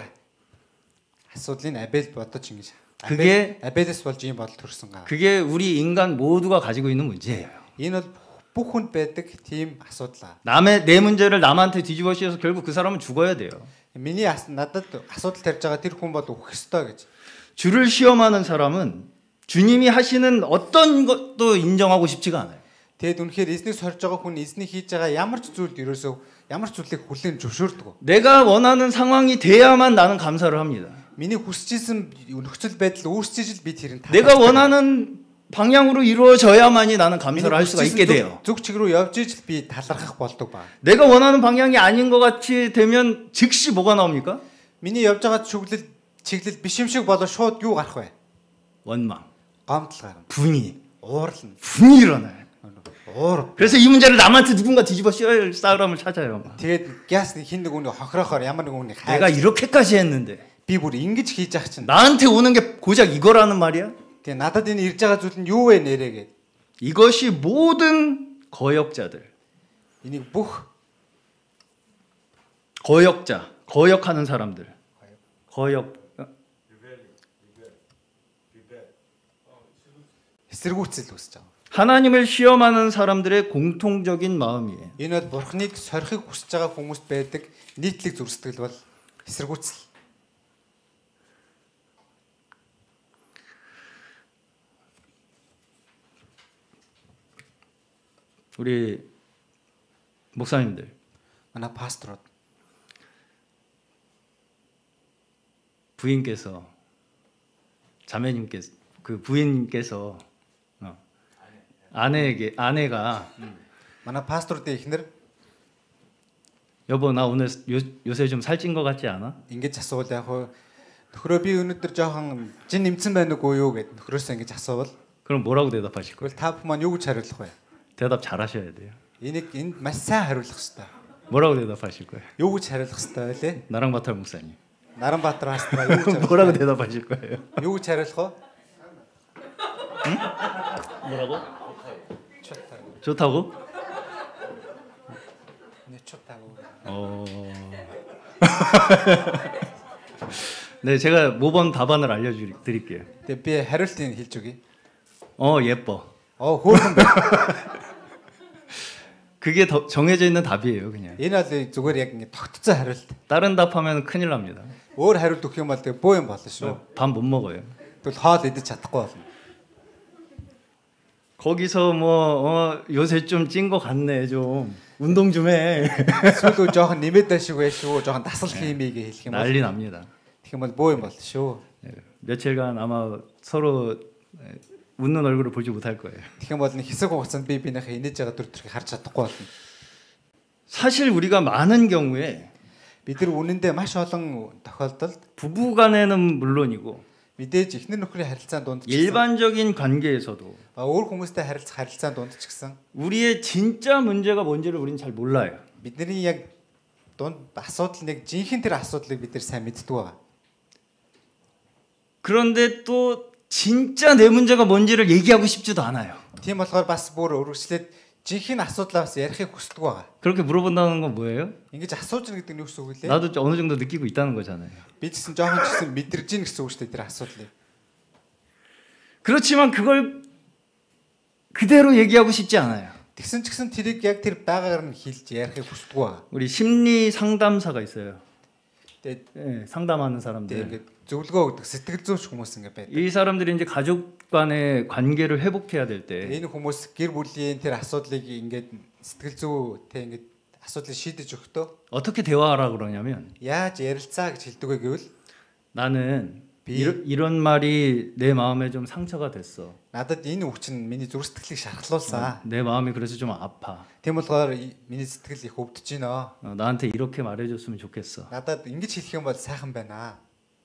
асуудлыг Абель бодож ингэж. 그게 Абелэс болж юм бодол төрсөн гаа. 그게 우리 인간 모두가 가지고 있는 문제예요. Энэ бол бүх хүнд байдаг тийм асуудал. 남의 내 문제를 남한테 뒤집어 씌워서 결국 그 사람은 죽어야 돼요. Миний надад асуудал тарьж байгаа тэр хүн бол өгөх ёстой гэж. 주를 시험하는 사람은 주님이 하시는 어떤 것도 인정하고 싶지가 않아요. Тэгэд үнэхээр эзнийг сорж байгаа хүн эзний хийж байгаа ямар ч зүйлд ерөөсөө ямар ч зүйлийг хүлээн зөвшөөрдөг. 내가 원하는 상황이 돼야만 나는 감사를 합니다. Миний хүсэж исэн нөхцөл байдал үүсчиж л би тэрийг та. 내가 원하는 방향으로 이루어져야만이 나는 감사를 할 수가 있게 돼요. Зүг чиг рүү явж ижил би талархах болдог ба. 내가 원하는 방향이 아닌 것 같이 되면 즉시 뭐가 나옵니까? Миний явж байгаа чиглэл чиглэл биш юм шиг болоо шууд юу гарах вэ? 원망, Гомдол гарна. 분이, Уурлна. 분이 일어나요. Уур. 그래서 이 문제를 남한테 누군가 뒤집어 씌워야 할 사람을 찾아요. Тэгээд гяс хин нэг үнийг хохирохоор ямар нэг үнийг 내가 хайж 이렇게까지 했는데, би бүр ингэж хийж ах чинь. 나한테 오는 게 고작 이거라는 말이야? Тэгээ надад энэ ирж байгаа зүйл нь юу вэ нэрээ гэд. 이것이 모든 거역자들. Энийг бүх 거역자, 거역하는 사람들. 거역. эсэргүүцэл үүсэж байгаа. 하나님을 시험하는 사람들의 공통적인 마음이에요. Энэ бол бурхныг сорихыг хүсэж байгаа хүмүүст байдаг нийтлэг зүрстгэл бол эсэргүүцэл. 우리 목사님들, манай пасторууд 부인께서 자매님께서 그 부인께서 어, 아내에게 아내가 манай пасторуудын эхнэр 여보 나 오늘 요, 요새 좀 살찐 것 같지 않아? ингэж асуувал яг хөө нөхрөө би өнөөдөр жоохон жин нэмсэн байна уу юу гэд нөхрөөсөө ингэж асуувал 그럼 뭐라고 대답하실 거예요? тэгвэл та бүхэн маань юу гэж хариулах вэ? 대답 잘하셔야 돼요. Энийг энд маш сайн хариулах хэрэгтэй. 뭐라고 대답하실 거예요? Юу гэж хариулах хэрэгтэй вэ? 나랑바탈 목사님. Наранбаатар пастор юу гэж 뭐라고 대답하실 거예요? юу гэж хариулах вэ? 응? 뭐라고? 좋다고. 좋다고? 네, 좋다고. 어. 네, 제가 모범 답안을 알려드릴게요. Тэгээ би хариултыг хэлж өгье. 어, 예뻐. Оо хөөрхөн байна. 그게 더 정해져 있는 답이에요, 그냥. Энэ бол зүгээр яг ингэ тогтцоо хариулт. 다른 답하면 큰일 납니다. Өөр хариулт өгөх юм бол тэгээ боо юм болно шүү. 밥 못 먹어요. Тэгвэл хоол идэж чадахгүй болно. 거기서 뭐 어, 요새 좀 찐 거 같네, 좀 운동 좀 해. Сүүлөө жоохон нэмээд ашиг байх шүү. жоохон дасгал хиймийг хэлэх юм бол 난리 납니다. тэгэх юм бол боо юм болно шүү. 예, 며칠간 아마 서로 예, 웃는 얼굴을 보지 못할 거예요. тэгэх юм бол нэг хэсэг хугацаанд би бинийхээ инээж байгаа дүр төрхийг харж чадахгүй болно. 사실 우리가 많은 경우에 Бид нар үнэндээ маш олон тохиолдолд 부부간에는 물론이고 мэдээж эхнэр нөхрийн харилцаанд дунд ч гэсэн 일반적인 관계에서도 ба өөр хүмүүстэй харилцах харилцаанд дунд ч гэсэн 우리의 진짜 문제가 뭔지를 우리는 잘 몰라요. бидний яг дунд асуудал нэг жинхэнэ тэр асуудлыг бид нар сайн мэддэг байгаа. 그런데 또 진짜 내 문제가 뭔지를 얘기하고 싶지도 않아요. Тийм болохоор бас бүр өргөжлээд жинхэнэ асуудлаас ярихыг хүсдэг байгаа. 그렇게 물어본다는 건 뭐예요? Ингэж асууж ир гэдэг нь юу гэсэн үг вэ? 나도 좀 어느 정도 느끼고 있다는 거잖아요. Би ч гэсэн жоохон ч гэсэн мэдэрж ийн гэсэн үг шүү дээ тэр асуудлыг. 그렇지만 그걸 그대로 얘기하고 싶지 않아요. Тэгсэн ч гэсэн тэрийг яг тэр байгаагаар нь хэлж ярихыг хүсдэг байгаа. 우리 심리 상담사가 있어요. Тэгээд 예, 상담하는 тэгээд 사람들. ингээд зөвлөгөө өгдөг сэтгэл зүйч хүмүүс ингээд байдаг. 이 사람들이 이제 가족 간의 관계를 회복해야 될 때 Энэ хүмүүс гэр бүлийн тэр асуудлыг ингээд сэтгэл зүйтэй ингээд асуудлыг шийдэж өгөхдөө 어떻게 대화하라고 그러냐면 яаж ярилцаа гэж хэлдэг вэ гэвэл 나는 비- 이러, 이런 말이 내 마음에 좀 상처가 됐어. надад энэ үг чинь миний зүрх сэтгэлийг шархлуулсан. 내 마음이 그래서 좀 아파. Тийм болохоор и- миний сэтгэл их өвдөж байна. 어, 나한테 이렇게 말해줬으면 좋겠어. Надад ингэж хэлэх юм бол сайхан байна.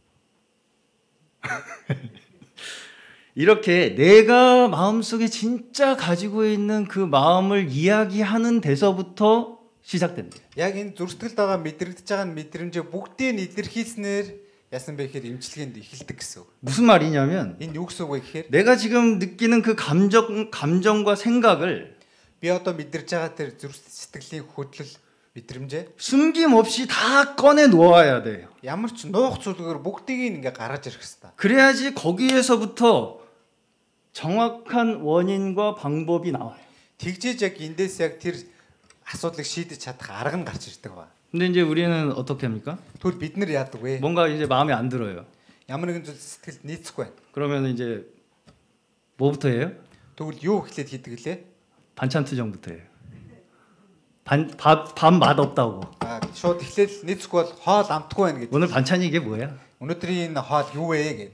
이렇게 내가 마음속에 진짜 가지고 있는 그 마음을 이야기하는 데서부터 시작된대요. Яг энэ зүрх сэтгэлд байгаа мэдрэгдэж байгаа мэдрэмжээ бүгдийг нь илэрхийлснээр яасан бэ гэхээр имчилгээнд эхэлдэг гэсэн үг. 무슨 말이냐면 Энэ юу гэсэн үг вэ гэхээр 내가 지금 느끼는 그 감정, 감정과 생각을 би одоо мэдэрж байгаа тэр зүрх сэтгэлийн хөдлөл мэдрэмжээ 숨김없이 다 꺼내 놓아야 돼요. ямар ч нуух зүйлгээр бүгдийг нь ингээ гаргаж ирэх хэрэгтэй. 그래야지 거기에서부터 정확한 원인과 방법이 나와요. Тэгжээж яг эндээс яг тэр асуудлыг шийдэж чадах арга нь гарч ирдэг ба. 근데 이제 우리는 어떻게 합니까? Тэгвэл бид нар яадаг вэ? 뭔가 이제 마음에 안 들어요. Ямар нэгэн зүйл сэтгэлд нийцэхгүй байна. 그러면 이제 뭐부터 해요? Тэгвэл юу эхлээд хийдэг лээ? 반찬 투정부터 해요. 반, 밥, 밥 맛없다고. Аа шууд эхлээл нийцэхгүй бол хоол амтгүй байна гэдэг. 오늘 반찬이 이게 뭐야? Өнөөдрийн энэ хоол юу вэ гэд.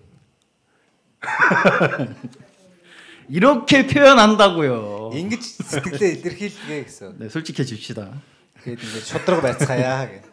이렇게 표현한다고요. Ингэж сэтгэлээ илэрхийлгээ гэсэн. 네, 솔직해집시다. Тэгээд ингээд шудраг байцгаая гэх.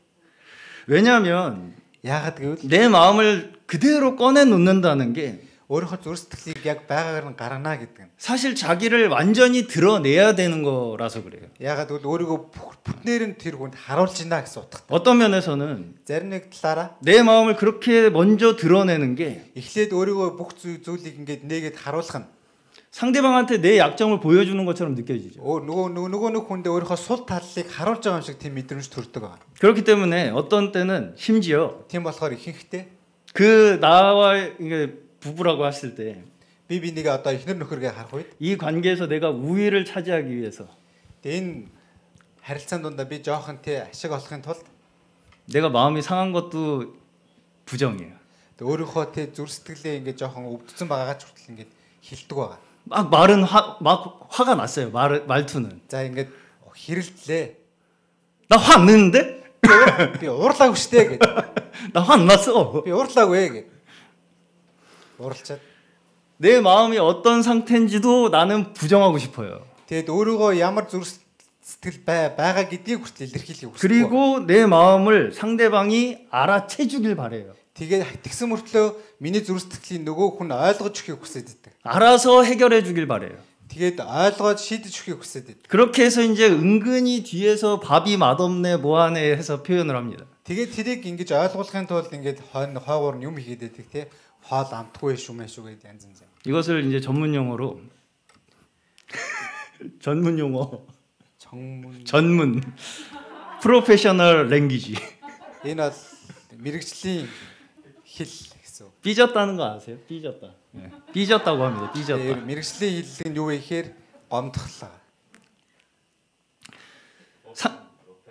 왜냐하면 Яагаад гэвэл 내 마음을 그대로 꺼내 놓는다는 게 өөрийнхөө зүрх сэтгэлийг яг байгаагаар нь гаргана гэдэг нь. 사실 자기를 완전히 드러내야 되는 거라서 그래요. Ягаад гэвэл өөрийгөө бүтнээр нь тэр хүнд харуулж байна гэсэн утгатай. 어떤 면에서는 Зарим нэг талаараа 내 마음을 그렇게 먼저 드러내는 게 эхлээд өөрийгөө бүх зүйлийг ингээд нээгээд харуулах нь 상대방한테 내 약점을 보여주는 것처럼 느껴지죠. өө нөгөө нөгөө нөгөө нэг хүндээ өөрийнхөө сул талыг харуулж байгаа юм шиг тийм мэдрэмж төрдөг байгаа. 그렇기 때문에 어떤 때는 심지어 Тийм болохоор ихэнхдээ 그 나와 이게 부부라고 했을 때 би бинийг одоо эхнэр нөхөргээ харах үед 이 관계에서 내가 우위를 차지하기 위해서 энэ харилцаан дундаа би жоохон тий ашиг олохын тулд 내가 마음이 상한 것도 부정이에요. өөрийнхөө тий зүрх сэтгэлээ ингээд жоохон өвдсөн байгаагаа ч хүртэл ингээд хилдэг байгаа. 막 말은 화, 막 화가 났어요. 말 말투는. За ингээд хэрэлдлээ. 나 화 안 냈는데? Би уурлаагүй штэ гэдэг. 나 화 안 났어. Би уурлаагүй гэдэг. уурлцаад 내 마음이 어떤 상태인지도 나는 부정하고 싶어요. тэгэд өөрийгөө ямар зүрх сэтгэл бай байгаа гэдгийг хүртэл илэрхийлэх хүсдэг. 그리고 내 마음을 상대방이 알아채 주길 바래요. Тэгээд тэгсэн мөртлөө миний зүрх сэтгэлийн нөгөө хүн ойлгож өгөхийг хүсэж байдаг. 알아서 해결해 주길 바래요. Тэгээд ойлгоод шийдэж өгөхийг хүсэж байдаг. 그렇게 해서 이제 은근히 뒤에서 밥이 맛없네 뭐하네 해서 표현을 합니다. Тэгээд тэрийг ингэж ойлгуулахын тулд ингэж хойно хойгоор нь юм хийгээд байдаг тий. Хоол амтгүй шүү мэ шүү гэдэг янз янз. 이것을 이제 전문 용어로 전문 용어 전문 전문 프로페셔널 랭귀지. Энэ бол мэрэгжлийн хэл гэсэн. 삐졌다는 거 아세요? 삐졌다. 네. 삐졌다고 합니다. 삐졌다. мэрэгжлийн хэллэг нь юу вэ гэхээр гомдохлоо. 사,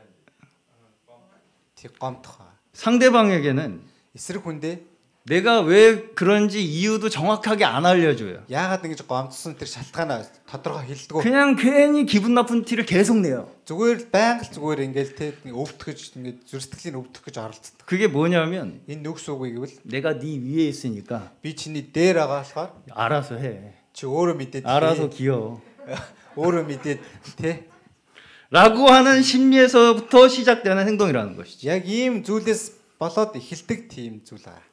Тэг гомдох. 상대방에게는 эсрэг хүндээ 내가 왜 그런지 이유도 정확하게 안 알려줘요. яагаад ингэж гомдсон тэр шалтгаанаа тодорхой хэлдэг. 그냥 괜히 기분 나쁜 티를 계속 내요. зүгээр л байнга л зүгээр ингээл те өвдөхөж ингээд зүрх сэтгэлийн өвдөх гэж оролцдог. 그게 뭐냐면 Энэ нүгс үгүй гэвэл 내가 네 위에 있으니까 би чиний дээр байгаа болохоор 알아서 해. чи өөрөө мэдээд 알아서 기어. өөрөө мэдээд те 라고 하는 심리에서부터 시작되는 행동이라는 것이죠. яг ийм зүйлээс болоод эхэлдэг тийм зүйл аа.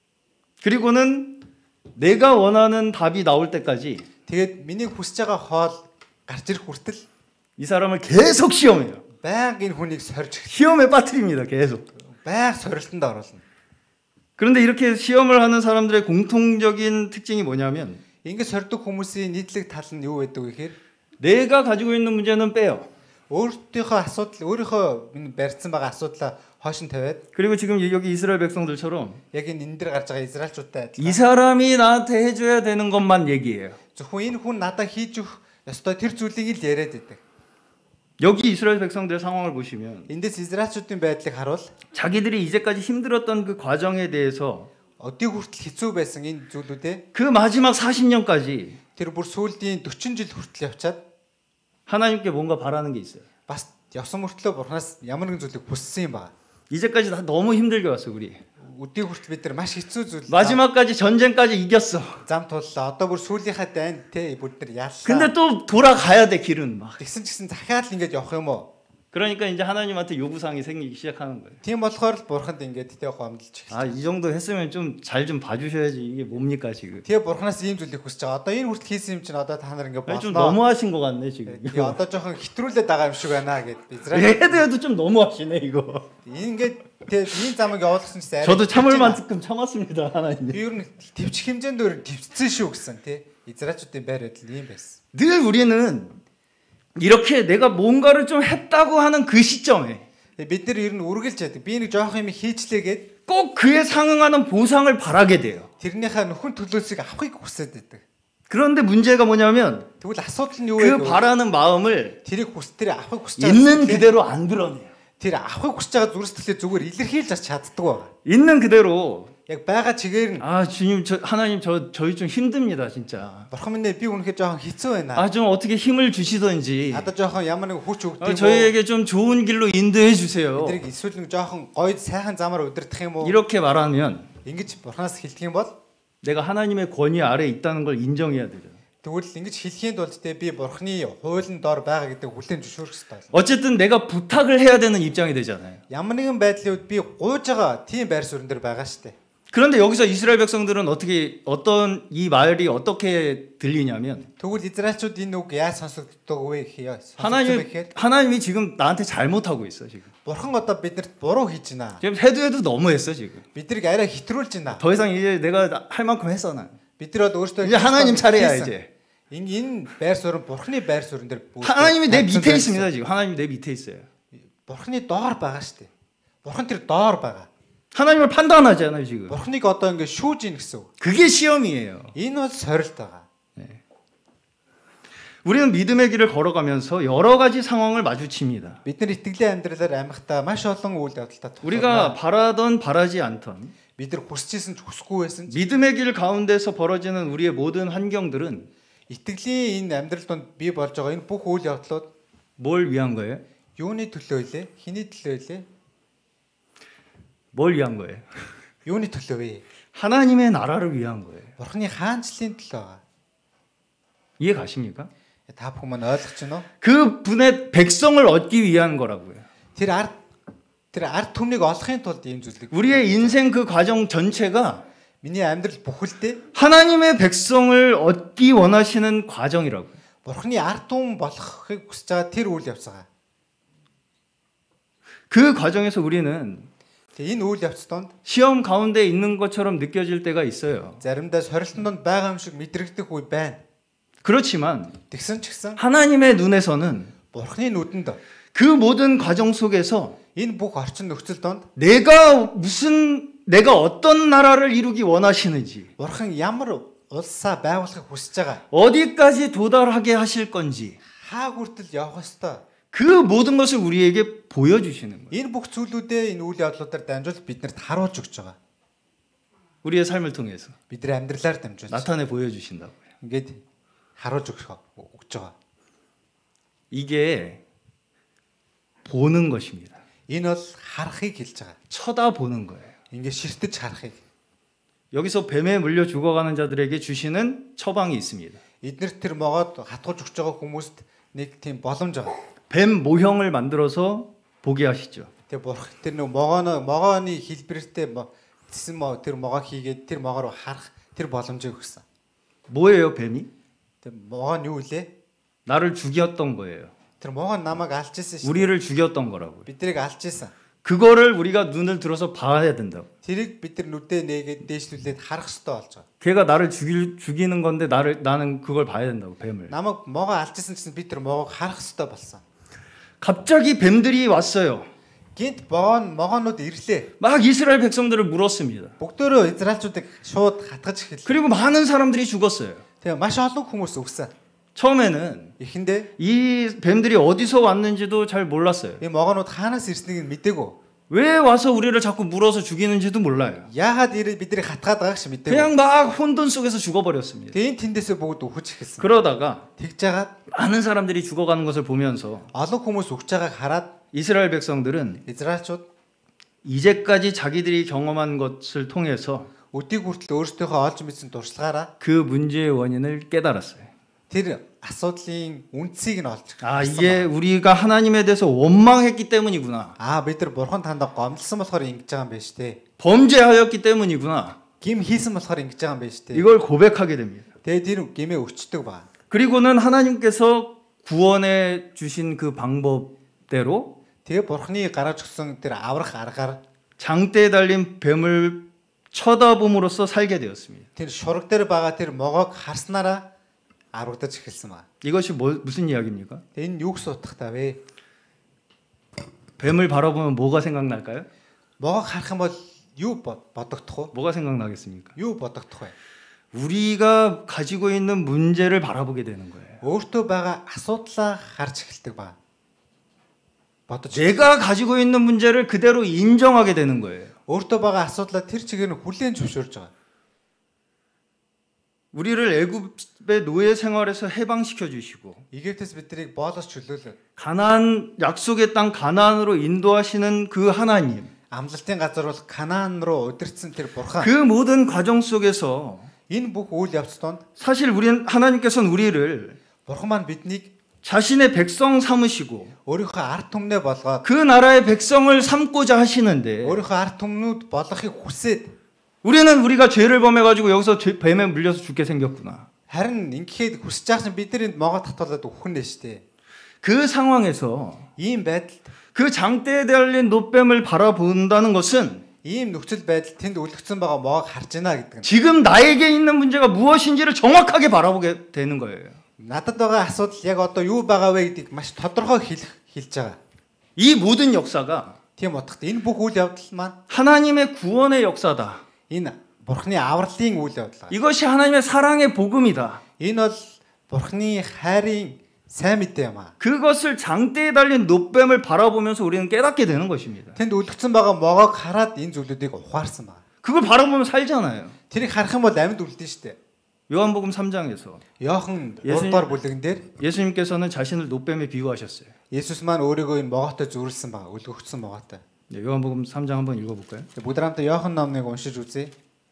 그리고는 내가 원하는 답이 나올 때까지 Тэгээд миний хүсэж байгаа хоол гарч ирэх хүртэл 이 사람을 계속 시험해요. байнга энэ хүнийг сорж 시험에 빠뜨립니다. 계속. байнга сорилтонд оруулна. 그런데 이렇게 시험을 하는 사람들의 공통적인 특징이 뭐냐면 Ингээд сордог хүмүүсийн нийтлэг тал нь юу байдаг вэ гэхээр 내가 가지고 있는 문제는 빼요. өөртөөхөө асуудал өөрийнхөө барьсан байгаа асуудлаа хойш нь тавиад 그리고 지금 여기 이스라엘 백성들처럼 яг энэ энэ дээр гарч байгаа израилчуудтай адилхан 이 사람이 나한테 해줘야 되는 것만 얘기해요. зөвхөн энэ хүн надад хийж өгөх ёстой тэр зүйлийг л яриад байдаг. 여기 이스라엘 백성들의 상황을 보시면 Эндээс израилчуудын байдлыг харуул 자기들이 이제까지 힘들었던 그 과정에 대해서 어디 хүртэл хэцүү байсан энэ зүйлүүдээ 그 마지막 사십 년까지 тэр бүр сүүлийн forty жил хүртэл явчаад 하나님께 뭔가 바라는 게 있어요. бас явсан мөртлөө бурхнаас ямар нэгэн зүйлийг хүссэн юм байна. 이제까지 다 너무 힘들게 왔어 우리. Өдий хүртэл бид нар маш хэцүү зүйл 마지막까지 전쟁까지 이겼어. зам туллаа. Одоо бүр сүүлийнхаа дайнд те бид нар яллаа. 근데 또 돌아가야 돼 길은 막. Тэгсэн ч гэсэн захиад л ингэж явах юм уу? 그러니까 이제 하나님한테 요구사항이 생기기 시작하는 거예요. Тийм болохоор л бурханд ингэж те гомдолж эхэлж. 아, 이 정도 했으면 좀 잘 좀 봐주셔야지. 이게 뭡니까 지금? Тэгээ бурханаас ийм зүйлийг хүсэж байгаа. Одоо энэ хүртэл хийсэн юм чинь одоо та нар ингэ 아니, 좀 болно. 너무하신 것 같네 지금. Тэгээ одоо жоохон хитрүүлээд байгаа юм шиг байна гэд Израиль. 해도 해도 좀 너무하시네 이거. Ингээд тэгээ ийм замыг явуулсан чинь 저도 참을 만큼 참았습니다 하나님. би ер нь твчих хэмжээнд өөр твцсэн шүү гэсэн те. Израильчуудын байр байдал ийм байсан. 늘 우리는 이렇게 내가 뭔가를 좀 했다고 하는 그 시점에 Бид нар ер нь үргэлж яадаг. Би нэг жоох юм хийчлээгээд 꼭 그에 상응하는 보상을 바라게 돼요. тэрнийхээ нөхөн төлөөсийг авахыг хүсэж байдаг. 그런데 문제가 뭐냐면 Тэгвэл асуудал нь юу вэ? 그 바라는 마음을 тэрийг хүс тэрийг авахыг хүсэж 있는 байгаа. 그대로 안 드러내요. Тэр авахыг хүсэж байгаа зүрх сэтгэлээ зүгээр илэрхийлж аж чаддаг байгаа. 있는 그대로 Яг байгаа чигээр нь 아 주님 저 하나님 저 저희 좀 힘듭니다 진짜. бурхан минь би үнэхээр жоохон хэцүү байна. 아 좀 어떻게 힘을 주시던지 Надад жоохон ямар нэг хүч өгдөг 어, юм. 저희에게 좀 좋은 길로 인도해 주세요. Тэрийг эсвэл нэг жоохон гоё сайхан замаар удирдах юм уу? 이렇게 말하면 Ингэж бурханаас хэлдэг юм бол 내가 하나님의 권위 아래 있다는 걸 인정해야 되죠. тэгвэл ингэж хэлхийн тулд те би бурханы хуулийн доор байгаа гэдэг хүлээн зөвшөөрөх хэрэгтэй. 어쨌든 내가 부탁을 해야 되는 입장이 되잖아요. Ямар нэгэн байдлын үед би гуйж байгаа тийм байр суурин дээр байгаа штэ. 그런데 여기서 이스라엘 백성들은 어떻게 어떤 이 말이 어떻게 들리냐면 Тэгвэл Израильчууд энэ үг яаж сонсогддог вэ гэхээр 하나님 하나님이 지금 나한테 잘못하고 있어 지금. Бурхан одоо биднэрт буруу хийж байна. 지금 해도 해도 너무했어 지금. Биднийг арай хэтрүүлж байна. 더 이상 이제 내가 할 만큼 했어 난. Бид нар өөрсдөө 이제 하나님 차례야 이제. Энэ байр суурь Бурханы байр суурин дээр 하나님이 내 밑에 있습니다 지금. 하나님이 내 밑에 있어요. Бурханы доор байгаа шүү дээ. Бурхан тэр доор байгаа. 하나님을 판단하잖아요 지금. Бурханыг одоо ингэ шүүж ийн гэсэн үг. 그게 시험이에요. Энэ бол сорилт байгаа. 우리는 믿음의 길을 걸어가면서 여러 가지 상황을 마주칩니다. бид нар итгэлийн амьдралаар амьхдаа маш олон үйл явдалтай 우리가 바라던 바라지 않던 бид нар хүсчихсэн ч хүсэхгүй байсан ч 믿음의 길 가운데서 벌어지는 우리의 모든 환경들은 итгэлийн энэ амьдрал донд бий болж байгаа энэ бүх үйл явдлууд 뭘 위한 거예요? юуны төлөө илээ? Хиний төлөө илээ? 뭘 위한 거예요? Юуны төлөө вэ? 하나님의 나라를 위한 거예요. Бурханы хаанчлалын төлөө байгаа. 이해 가십니까? Та бүхэн маань ойлгож байна уу? 그 분의 백성을 얻기 위한 거라고요. Тэр ард тэр ард түмнийг олохын тулд ийм зүйлийг 우리의 인생 그 과정 전체가 миний амьдрал бүхэлдээ 하나님의 백성을 얻기 원하시는 과정이라고요. Бурханы ард түмэн болохыг хүсэж байгаа тэр үйл явц байгаа. 그 과정에서 우리는 Тэгээ энэ үйл явц донд 시험 가운데 있는 것처럼 느껴질 때가 있어요. заримдаа сорилтын донд байгаа юм шиг мэдрэгдэх үе байна. 그렇지만 Тэгсэн ч гэсэн 하나님의 눈에서는 Бурханы нүдэнд 그 모든 과정 속에서 энэ бүх орчин нөхцөл донд 내가 무슨 내가 어떤 나라를 이루기 원하시는지 Бурхан ямар улсаа байгуулахыг хүсэж байгаа 어디까지 도달하게 하실 건지 хаа хүртэл явах ёстой 그 모든 것을 우리에게 보여주시는 거예요. энэ бүх зүйлүүдээ энэ үйл явдлуудаар дамжуулж биднэрт харуулж өгч байгаа. 우리의 삶을 통해서 бидний амьдралаар дамжуулж 나타내 보여주신다고요. ингээд харуулж өгч өгч байгаа. 이게 보는 것입니다. Энэ бол харахыг хэлж байгаа. 쳐다보는 거예요. Ингээд ширтэж харахыг. 여기서 뱀에 물려 죽어가는 자들에게 주시는 처방이 있습니다. Эднэрт тэр могоод хатгуулж өгч байгаа хүмүүст нэг тийм боломж байгаа. 뱀 모형을 만들어서 보게 하시죠. Тэгээ бурхан тэр нэг могооно могооны хэлбэртэй тэсэн мо тэр могоо хийгээд тэр могоор харах тэр боломжийг өгсөн. 뭐예요, 뱀이? Тэр могоо нь юу вэ? 나를 죽였던 거예요. Тэр могоо намайг алж исэн шүү. 우리를 죽였던 거라고요. Биднийг алж исэн. 그거를 우리가 눈을 들어서 봐야 된다고. тэрийг бид нар нүдээ нээгээд дээшлүүлээд харах хэрэгтэй болж байгаа. 걔가 나를 죽일 죽이는 건데 나를 나는 그걸 봐야 된다고, 뱀을. 남аг могоо алж исэн гэсэн бид нар могоог харах хэрэгтэй болсон. 갑자기 뱀들이 왔어요. Гинт могоон могоонууд ирлээ. 막 이스라엘 백성들을 물었습니다. Бүгдөө израильчуудыг шууд хатгаж эхэллээ. 그리고 많은 사람들이 죽었어요. Тэгээ маш олон хүмүүс өгсөн. 처음에는 Эхэндээ 이 뱀들이 어디서 왔는지도 잘 몰랐어요. 이 могоонууд хаанаас ирснийг нь мэдээгүй. 왜 와서 우리를 자꾸 물어서 죽이는지도 몰라요. Яагаад ирээд биднийг хатгаад байгааг ч мэдээгүй. 그냥 막 혼돈 속에서 죽어버렸습니다. Тэгээ энэ тэндээсээ бүгд өгч эхэлсэн. 그러다가 Тэгж жагаад 많은 사람들이 죽어가는 것을 보면서 олон хүмүүс өгч байгааг хараад 이스라엘 백성들은 израильчууд 이제까지 자기들이 경험한 것을 통해서 өдийг хүртэл өөрсдийнхөө олж мэдсэн туршлагаараа 그 문제의 원인을 깨달았어요. тэр асуудлын үндсийг нь олж 아, 이게 우리가 하나님에 대해서 원망했기 때문이구나. Аа бид нар бурхан тандаа гомдлсон болохоор ингэж байгаа юм байна шүү дээ. 범죄하였기 때문이구나. Гим хийсэн болохоор ингэж байгаа юм байна шүү дээ. 이걸 고백하게 됩니다. Тэгээ тэр гимээ өчтдөг ба. 그리고는 하나님께서 구원해 주신 그 방법대로 Тэгээ бурханы гаргаж өгсөн тэр аврах аргаар 장대에 달린 뱀을 쳐다봄으로써 살게 되었습니다. тэр шураг дээр байгаа тэр могоог харснараа аврагдаж эхэлсэн ба. 이것이 뭐, 무슨 이야기입니까? Тэгээ энэ юуг суудахтаа вэ? 뱀을 바라보면 뭐가 생각날까요? Могоог харах юм бол юу бодогдох вэ? 뭐가 생각나겠습니까? Юу бодогдох вэ? 우리가 가지고 있는 문제를 바라보게 되는 거예요. өөртөө байгаа асуудлаа харж эхэлдэг ба. бодож 내가 가지고 있는 문제를 그대로 인정하게 되는 거예요. өөртөө байгаа асуудлаа тэр чигээр нь хүлээн зөвшөөрж байгаа. 우리를 애굽의 노예 생활에서 해방시켜 주시고 Египтээс биднийг боолоос чөлөөлөв. 가나안 약속의 땅 가나안으로 인도하시는 그 하나님. Амлалтын газар бол Канаан руу удирдсан тэр бурхан. 그 모든 과정 속에서 Энэ бүх үйл явц донд 사실 우리는 하나님께서는 우리를 бурхан маань биднийг 자신의 백성 삼으시고 өөрийнхөө ард түмнээ болгоод 그 나라의 백성을 삼고자 하시는데 өөрийнхөө ард түмнүүд болгохыг хүсээд 우리는 우리가 죄를 범해가지고 여기서 죄, 뱀에 물려서 죽게 생겼구나. Харин ингэхэд хүсэж байгаа бидний могоо татуулаад өгөх нь штэ. 그 상황에서 Ийм байдалд 그 장대에 달린 노뱀을 바라본다는 것은 ийм нөхцөл байдал тэнд үлдгэсэн байгаа моог харж байна гэдэг нь. 지금 나에게 있는 문제가 무엇인지를 정확하게 바라보게 되는 거예요. Надад байгаа асуудал яг одоо юу байгаа вэ гэдгийг маш тодорхой хэлэх хэлж байгаа. 이 모든 역사가 Тийм утгад энэ бүх үйл явдал маань 하나님의 구원의 역사다. энэ Бурхны авралын үйл явдал. 이것이 하나님의 사랑의 복음이다. Энэ бол Бурхны хайрын сайн мэдээ юм аа. 그것을 장대에 달린 노뱀을 바라보면서 우리는 깨닫게 되는 것입니다. Тэнд үлдгэсэн байгаа могоог хараад энэ зүйлүүдийг ухаарсан байна. 그걸 바라보면 살잖아요. Тэрийг харах юм бол амьд үлдэн штэ. 요한복음 삼 장에서 Йохан 예수님- 삼 дугаар бүлэгэн дээр 예수님께서는 자신을 노뱀에 비유하셨어요. Есүс маань өөрийгөө энэ могоотой зүйрлсэн байгаа. үлгөгдсөн могоотой. 네, 요한복음 삼 장 한번 읽어볼까요? Бүгд хамтдаа Йохан номыг уншиж үзье.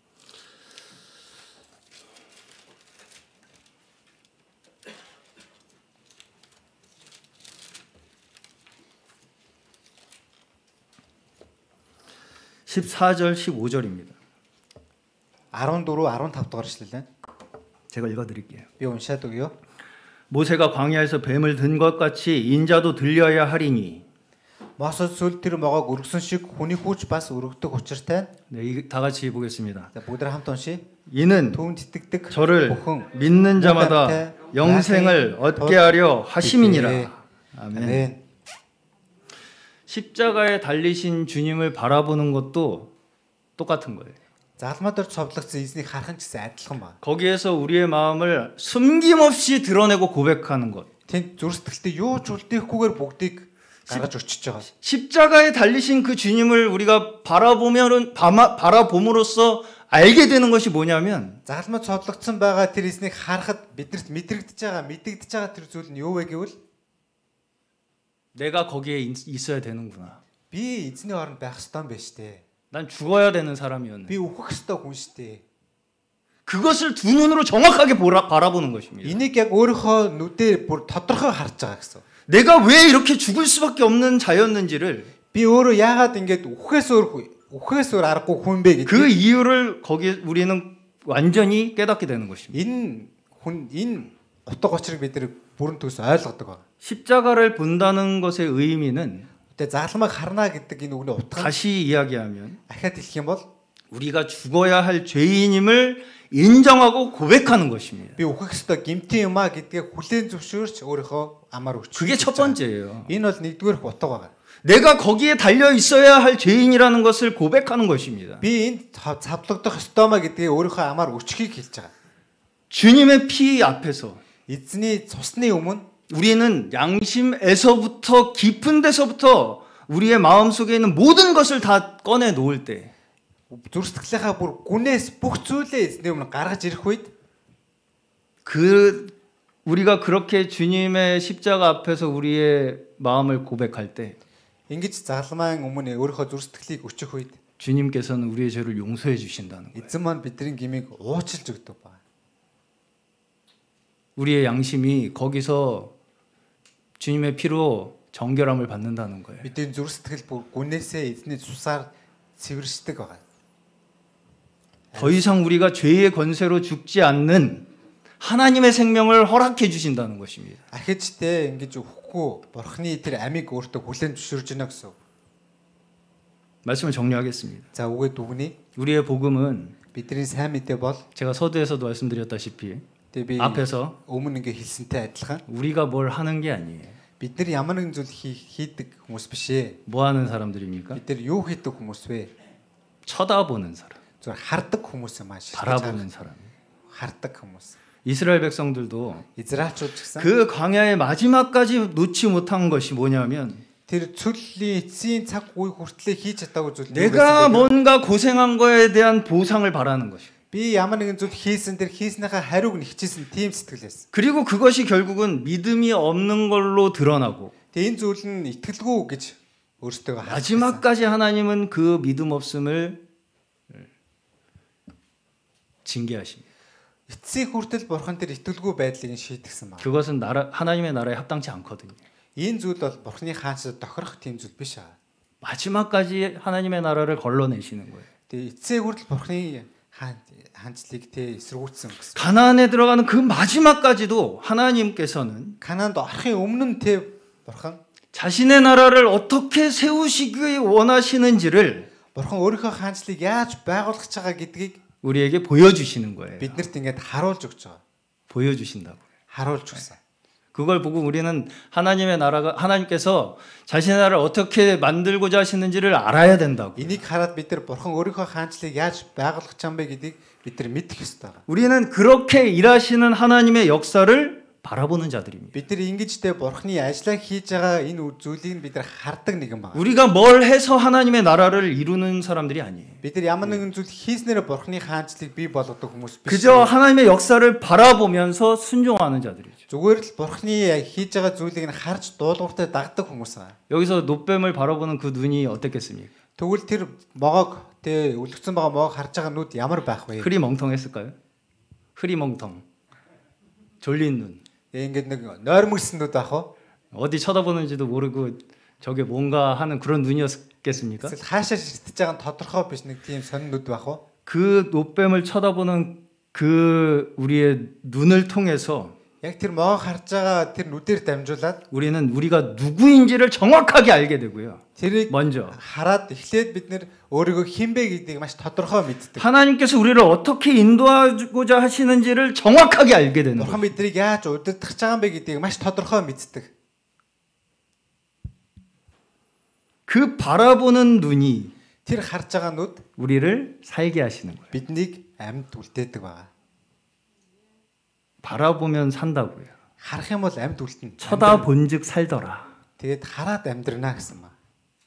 십사 절 십오 절입니다. 십사, 십오 дугаар эшлэл. 제가 읽어드릴게요. Би уншаад өгье. 모세가 광야에서 뱀을 든 것 같이 인자도 들려야 하리니. Мосод сүл тэр могоог өргөсөн шиг хүний хүүч бас өргөдөг учиртай. 네, 이- 다 같이 보겠습니다. За бүгд хамт уншия. 이는 Түүнд итгэдэг 저를 бүхэн 믿는 자마다 영생을 얻게 하려 하심이니라. 아멘. 아멘. 십자가에 달리신 주님을 바라보는 것도 똑같은 거예요. Залмаад орж цовдлогдсон эзнийг харах нь ч гэсэн адилхан ба. 거기에서 우리의 마음을 숨김없이 드러내고 고백하는 것. Тэнд зүр сэтгэлдээ юу ч үлдээхгүйгээр бүгдийг гаргаж өчөж байгаа. 십자가에 달리신 그 주님을 우리가 바라보면은 바마- 바라봄으로써 알게 되는 것이 뭐냐면 Залмаад цовдлогдсон байгаа тэр эзнийг харахад биднэрт мэдрэгдэж байгаа, мэдэгдэж байгаа тэр зүйл нь юу вэ гэвэл 내가 거기에 있- 있어야 되는구나. би эзний оронд байх ёстой юм байна штэ. 난 죽어야 되는 사람이었네. Би үхэх ёстой хүн штэ. 그것을 두 눈으로 정확하게 보라, 바라보는 것입니다. Энийг яг өөрийнхөө нүдээр бүр тодорхой харж байгаа гэсэн. 내가 왜 이렇게 죽을 수밖에 없는 자였는지를 Би өөрөө яагаад ингэж үхээс өөр үхээс өөр аргагүй хүн бэ 그 гэдэг. 이유를 거기 우리는 완전히 깨닫게 되는 것입니다. Энэ хүн энэ утга учирыг бид нэр бүрэн төс ойлгодог байна. 십자가를 본다는 것의 의미는 Тэгээ загалмайг харна гэдэг энэ үгний утга 다시 이야기하면 ахаад хэлэх юм бол 우리가 죽어야 할 죄인임을 인정하고 고백하는 것입니다. би үхэх ёстой гэмтэн юм а гэдгээ хүлээн зөвшөөрч өөрийнхөө амаар өччих. 그게 첫 번째예요. Энэ бол нэгдүгээр утга байна. 내가 거기에 달려 있어야 할 죄인이라는 것을 고백하는 것입니다. Би энд цавдлагдах ёстой маа гэдгээ өөрийнхөө амаар өчхийг хэлж байгаа. 주님의 피 앞에서 Эзний цусны өмнө 우리는 양심에서부터 깊은 데서부터 우리의 마음속에 있는 모든 것을 다 꺼내 놓을 때 зүр сэтгэлийнхаа бүр гүнээс бүх зүйлээ эзний өмнө гаргаж ирэх үед 그 우리가 그렇게 주님의 십자가 앞에서 우리의 마음을 고백할 때 ингэж загалмайн өмнө өөрийнхөө зүр сэтгэлийг өчөх үед 주님께서는 우리의 죄를 용서해 주신다는 거예요. эзэн маань бидний гмийг уучлж өгдөг ба. 우리의 양심이 거기서 주님의 피로 정결함을 받는다는 거예요. Бидний зүр сэтгэл бүр гүнээсээ эзний цусаар цэвэршдэг байгаа. 더 이상 우리가 죄의 권세로 죽지 않는 하나님의 생명을 허락해 주신다는 것입니다. Ахижтэй ингэж өгөхгүй бурхны тэр амийг өөртөө хүлээн зөвшөөрж байна гэсэн. 말씀을 정리하겠습니다. За үгээ дүгнэе. 우리의 복음은 Бидний сайн мэдээ бол 제가 서두에서도 말씀드렸다시피 тэгээ би 앞에서 өмнө ингээ хэлсэнтэй адилхан 우리가 뭘 하는 게 아니에요. бид нар ямар нэгэн зүйл хийдэг хүмүүс биш ээ. 뭐 하는 사람들입니까? Бид нар юу хийдэг хүмүүс вэ? 쳐다보는 사람, Зүгээр хардаг хүмүүс юм ааш. 바라보는 사람. хардаг хүмүүс. 이스라엘 백성들도 Израильчууд ч гэсэн 그 광야의 마지막까지 놓지 못한 것이 뭐냐면 тэр цөллийн эцсийн цаг үе хүртлээр хийж чадаагүй зүйл юу 내가 байсан бэ? 뭔가 고생한 거에 대한 보상을 바라는 것이에요. Би ямар нэгэн зүйл хийсэн тэр хийснийхаа хариуг нь хичээсэн тийм сэтгэл байсан. 그리고 그것이 결국은 믿음이 없는 걸로 드러나고 Тэгээ энэ зүйл нь итгэлгүй гэж өөртөө харсан. 마지막까지 하나님은 그 믿음 없음을 징계하십니다. Эцсийн хүртэл бурхан тэр итгэлгүй байдлыг шийдгсэн байна. 그것은 나라 하나님의 나라에 합당치 않거든요. Энэ зүйл бол бурханы хаанчд тохирох тийм зүйл биш аа. 마지막까지 하나님의 나라를 걸러내시는 거예요. Тэгээ эцсээ хүртэл бурхны хаанчлыг тэ эсэргүүцсэн гэсэн. 가나안에 들어가는 그 마지막까지도 하나님께서는 가나анд орохын өмнө нь тэ бурхан 자신의 나라를 어떻게 세우시기 원하시는지를 бурхан өөрийнхөө хаанчлыг яаж байгуулах гэж байгаа гэдгийг 우리에게 보여주시는 거예요. биднэрт ингээд харуулж өгч байгаа. 보여주신다고. 하루를 줬어. 그걸 보고 우리는 하나님의 나라가 하나님께서 자신의 나라를 어떻게 만들고자 하시는지를 알아야 된다고. 이닉 хараад бид нар бурхан өөрийнхөө хаанчлыг яаж байгуулах гэж юм бэ гэдгийг бид нар мэдэх ёстой. 우리는 그렇게 일하시는 하나님의 역사를 바라보는 자들입니다. бид нар ингэж тэ бурханы ажиллаа хийж байгаа энэ зүйлийг бид нар хардаг нэгэн байна. 우리가 뭘 해서 하나님의 나라를 이루는 사람들이 아니에요. бид нар ямар нэгэн зүйл хийснээр бурханы хаанчлыг бий болгодог хүмүүс биш. 그저 하나님의 역사를 바라보면서 순종하는 자들이죠. зүгээр л бурханы хийж байгаа зүйлийг нь харж дуулууртай дагдаг хүмүүс аа. 여기서 노뱀을 바라보는 그 눈이 어땠겠습니까? тэгвэл тэр могоог тэ өлгцэн байгаа могоог харж байгаа нүд ямар байх вэ? 흐리멍텅했을까요? 흐리멍텅. 졸린 눈. ингээд нэг нойрмөрсөн нүд ах уу? 어디 쳐다보는지도 모르고 저게 뭔가 하는 그런 눈이었겠습니까? хаашаа ширтэж байгаа нь тодорхой биш нэг тийм сонин нүд байх уу? 그 노뱀을 쳐다보는 그 우리의 눈을 통해서 яг тэр могоо харж байгаа тэр нүдээр дамжуулаад 우리는 우리가 누구인지를 정확하게 알게 되고요. тэрийг 먼저 хараад эхлээд бид нэр өөрийгөө хэн бэ гэдгийг маш тодорхой мэддэг. 하나님께서 우리를 어떻게 인도하고자 하시는지를 정확하게 알게 되는 бурхан 거예요. биднийг яаж удирдах гэж байгаа юм бэ гэдгийг маш тодорхой мэддэг. 그 바라보는 눈이 тэр харж байгаа нүд 우리를 살게 하시는 거예요. биднийг амьд үлдээдэг байгаа. 바라보면 산다고요. харах юм бол амьд үлдэнэ. 쳐다본즉 살더라. тэгээд хараад амьдр나 гэсэн ба.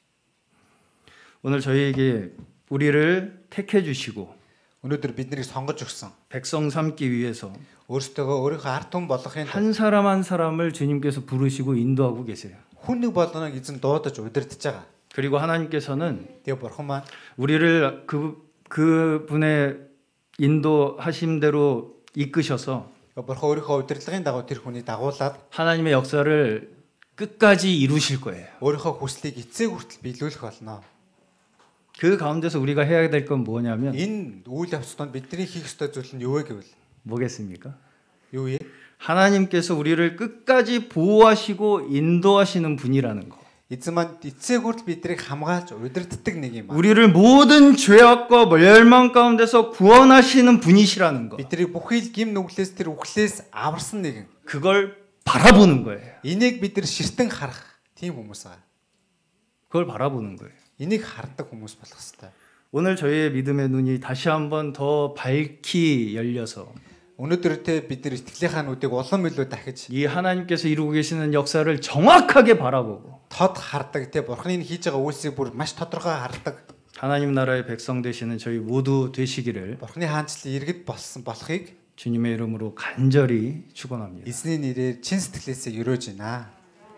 오늘 저희에게 우리를 택해 주시고 өнөөдөр биднийг сонгож өгсөн. 백성 삼기 위해서 өөрсдөө өөрийнхөө ард түмэн болгохын 한 사람 한 사람을 주님께서 부르시고 인도하고 계세요. хүн нэг болгоныг эзэн дуудаж удирдах байгаа. 그리고 하나님께서는 тэгээ бурхан маань 우리를 그 그분의 인도하심대로 이끄셔서 бурхан өөрийнхөө удирдлагын дагуу тэр хүний дагуулад 하나님의 역사를 끝까지 이루실 거예요. өөрийнхөө хүслийг эцэг хүртэл биелүүлэх болно. 그 가운데서 우리가 해야 될 건 뭐냐면 энэ үйл явцад бидний хийх ёстой зүйл нь юу вэ гэвэл 뭐겠습니까? юу вэ? 하나님께서 우리를 끝까지 보호하시고 인도하시는 분이라는 거. эзэн маань эцэг хүртэл биднийг хамгаалж удирддаг нэг юм аа. 우리를 모든 죄악과 멸망 가운데서 구원하시는 분이시라는 거. бидний бүхий л гим нүглээс тэр үхлээс аварсан нэгэн. 그걸 바라보는 거예요. энийг бид нар ширтэн харах тийм хүмүүс аа. 그걸 바라보는 거예요. энийг хардаг хүмүүс болох ёстой. 오늘 저희의 믿음의 눈이 다시 한번 더 밝히 열려서 өнөөдөр тэ бид нар итгэлийнхаа нүдийг улам илүү дахиж 이 하나님께서 이루고 계시는 역사를 정확하게 바라보고 тод хардаг тэ бурхны хийж байгаа үйлсийг бүр маш тодорхой хардаг. 하나님 나라의 백성 되시는 저희 모두 되시기를 бурхны хаанчлал иргэд болсон болохыг 주님의 이름으로 간절히 축원합니다. эзний нэрээр чин сэтгэлээсээ өрөөж байна.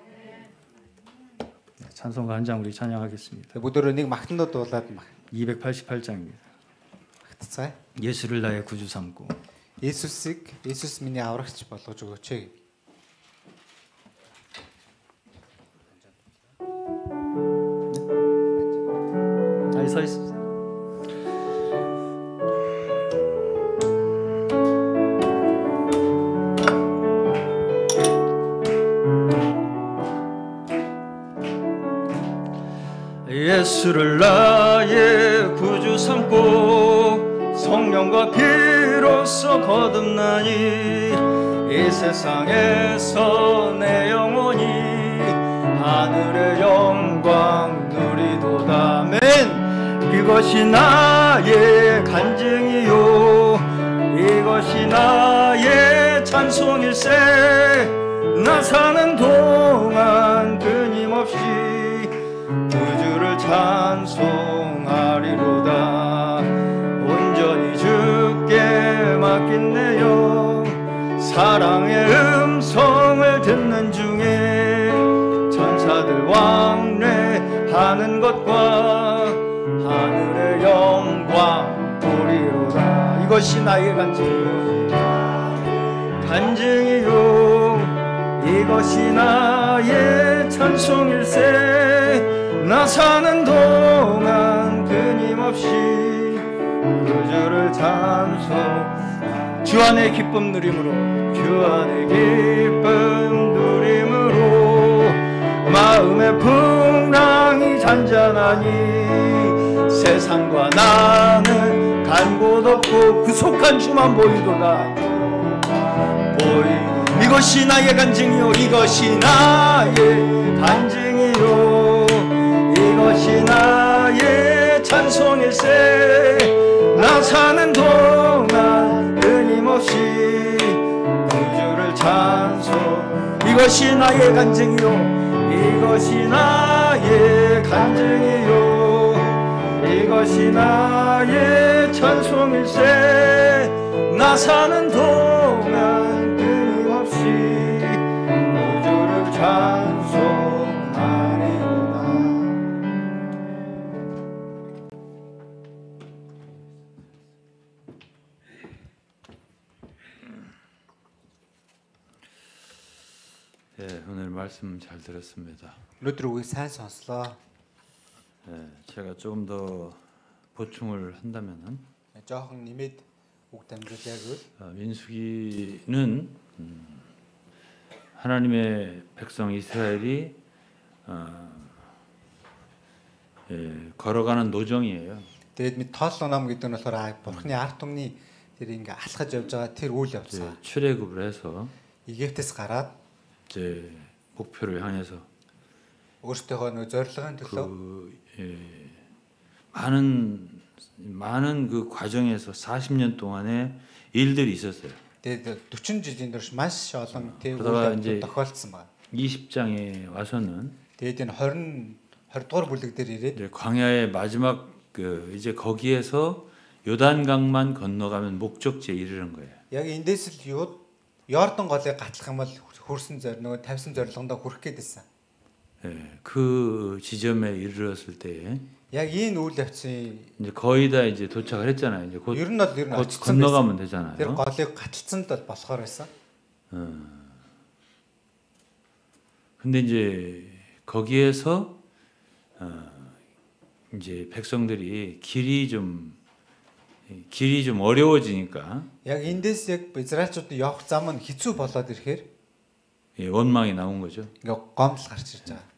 찬송가 한 장 우리 찬양하겠습니다. бүгдөө нэг магтандууд дуулаад 이백팔십팔 장입니다. магтцгаая. 예수를 나의 구주 삼고 Есүсийг Есүс миний аврагч болгож өгөөч. 잘 서 있습니다. 예수를 나의 구주 삼고 성령과 피로써 거듭나니 이 세상에서 내 영혼이 하늘의 영광 누리도다. 아멘. 이것이 나의 간증이요 이것이 나의 찬송일세. 나 사는 동안 끊임없이 구주를 찬송하리로다. 온전히 주께 맡긴 내 영 사랑의 음성을 듣는 중에 천사들 왕래하는 것과 하늘의 영광 보리로다. 이것이 나의 간증이요 간증이요 이것이 나의 찬송일세. 나 사는 동안 끊임없이 구주를 찬송. 주 안에 기쁨 누림으로, 주 안에 기쁨 누림으로 마음의 풍랑이 잔잔하니 세상과 나는 간 곳 없고 구속한 주만 보이도다. 보이 이것이 나의 간증이요, 이것이 나의 간증이요, 이것이 나의 찬송일세. 나 사는 동안 끊임없이 구주를 찬송. 이것이 나의 간증이요, 이것이 나의 간증이요, 이것이 나의 찬송일세. 나 사는 동안 끊임없이 구주를 찬송하리로다. 네, 오늘 말씀 잘 들었습니다. Өнөөдөр үгийг сайн сонслоо. 네, 제가 조금 더 보충을 한다면은 жоохон нэмээд үг дамжуулъя гэвэл 어, 민수기는 음, 하나님의 백성 이스라엘이 어, 예, 걸어가는 노정이에요. тэгээд мэд тооллоо ном гэдэг нь болохоор бурхны ард түмний тэр ингээ алхаж явж байгаа тэр үйл 이제 явцгаа 출애굽을 해서 Египтээс гараад 이제 목표를 향해서 өөртөөхөө нөө зорилгын төлөө 그 예, 많은 많은 그 과정에서 사십 년 동안의 일들이 있었어요. тэгээд 사십 жилийн турш маш олон тэр 그러다가 үйл 이제 явдал тохиолдсон байна. 이십 장에 와서는 Тэгээд энэ twenty twenty дугаар бүлэг дээр ирээд 이제 광야의 마지막 그 이제 거기에서 요단강만 건너가면 목적지에 이르는 거예요. яг эндээс л юу Йордан голыг гатлах юм бол хөрсөн зорь нөгөө тавьсан зорилгондоо хүрэх гээдсэн. 예, 그 지점에 이르렀을 때 Яг энэ үйл явцын 이제 거의 다 이제 도착을 했잖아요. 이제 곧, ер нь бол ер нь 곧 очсон 건너가면 байсан. 되잖아요. Тэр голыг гатлцсанд бол болохоор байсан. 어. 근데 이제 거기에서 어, 이제 백성들이 길이 좀 길이 좀 어려워지니까 Яг эндээс яг Израильчууд явах зам нь хэцүү болоод ирэхээр 예, 원망이 나온 거죠. ингээ гомдол гарч ирж байгаа.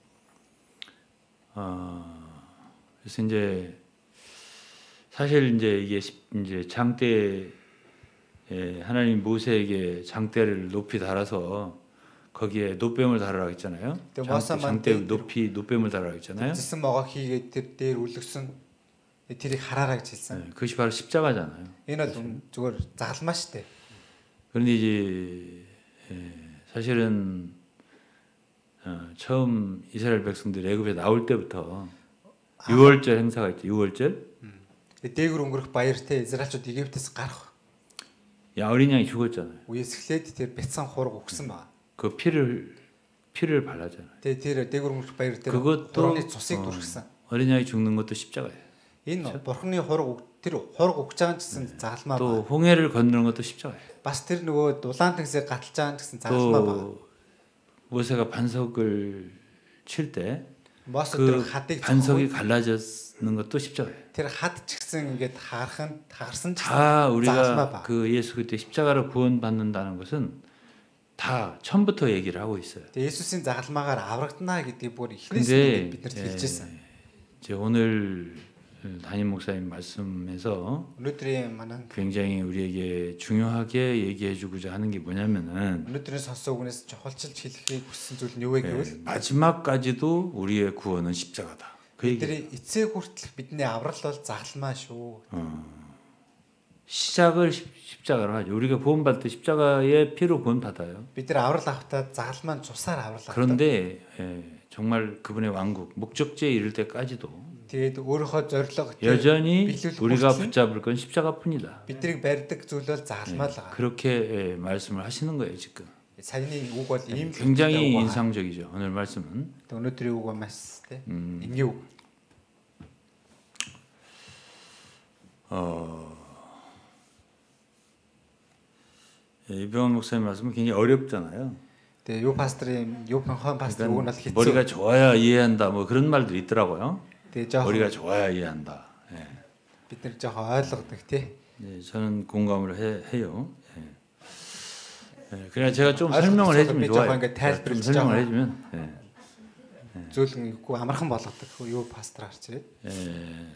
어, 그래서 이제 사실 이제 이게 이제 장대 예, 하나님 모세에게 장대를 높이 달아서 거기에 노뱀을 달으라고 했잖아요. 장대, 장대 높이 노뱀을 달으라고 했잖아요. Зэсэн могоо хийгээд тэр дээр үлгсэн тэрийг хараараа гэж хэлсэн. 예, 그것이 바로 십자가잖아요. Энэ бол зүгээр загалмаа штэ. 그런데 이제 예, 사실은 어, 처음 이스라엘 백성들이 애굽에 나올 때부터 유월절 행사가 있죠. 유월절. Дээгүр өнгөрөх баяр те Израильчууд Египтээс гарах 야, 어린 양이 죽었잖아요. үеэс эхлээд тэр бяцхан хураг өгсөн байна. 그 피를 피를 발라잖아요. Тэгээ тэр дээгүр өнгөрөх баяр дээр 그것도 хурууны цусыг дүрхсэн. 어린 양이 죽는 것도 십자가예요. Энэ бурхны хураг тэр хураг өгч байгаа гэсэн загалмаа 또 байна. 홍해를 건너는 것도 십자가예요. Бас тэр нөгөө дулаан тэнгисээр гаталж байгаа гэсэн загалмаа байна. 또 모세가 반석을 칠 때 그 Мос тэр хадыг 반석이 갈라졌는 것도 십자가예요. тэр хад ч гэсэн ингээд хаархан таарсан ч 다 загалмаа 우리가 байна. 그 예수 그리스도의 십자가로 구원받는다는 것은 다 처음부터 얘기를 하고 있어요. Тэгээ Есүсийн загалмаагаар аврагдана гэдгийг бүр эхнээс 근데 бид нарт хэлж байсан. 예, 이제 오늘 담임 목사님 말씀에서 Өнөөдрийн манай 굉장히 우리에게 중요하게 얘기해주고자 하는 게 뭐냐면은 өнөөдрийн сонсоо үгнээс чухалчилж хэлхийг хүссэн зүйл нь юу вэ 예, гэвэл 마지막까지도 우리의 구원은 십자가다. 그 얘기. бидний эцэг хүртэл бидний аврал бол загалмаа шүү. 시작을 십- 십자가로 하죠. 우리가 구원받을 때 십자가의 피로 구원받아요. Бид нар аврал авахтаа загалмаа нь цусаар аврал авах. 그런데 예, 정말 그분의 왕국 목적지에 이를 때까지도 Тэгээд өөрийнхөө зорилго 여전히 биелүүлэх 우리가 хүртэл 붙잡을 건 십자가뿐이다. биднийг барьдаг зүйл бол загалмаа л байгаа. 그렇게 예, 말씀을 하시는 거예요 지금. Саяны үг бол ийм 굉장히 인상적이죠. 오늘 말씀은. өнөөдрийн үг бол маш тэ 음, энгийн үг. 어, 예, 이병헌 목사님 말씀은 굉장히 어렵잖아요. Тэгээ юу пастрын юу хон пастор үг нь бол 그러니까 хэцүү. 머리가 좋아야 이해한다. 뭐 그런 말들이 있더라고요. Тэгээ жоох 머리가 좋아야 이해한다. 예. бид нар жоохон ойлгодог тий. 네, 저는 공감을 해, 해요. 예. 예, 그냥 제가 좀 설명을 해주면 좋아요. 좀 설명을 해주면. 예. Зөвлөн ихгүй амархан болгодог. Юу пастор харч ирээд. 예.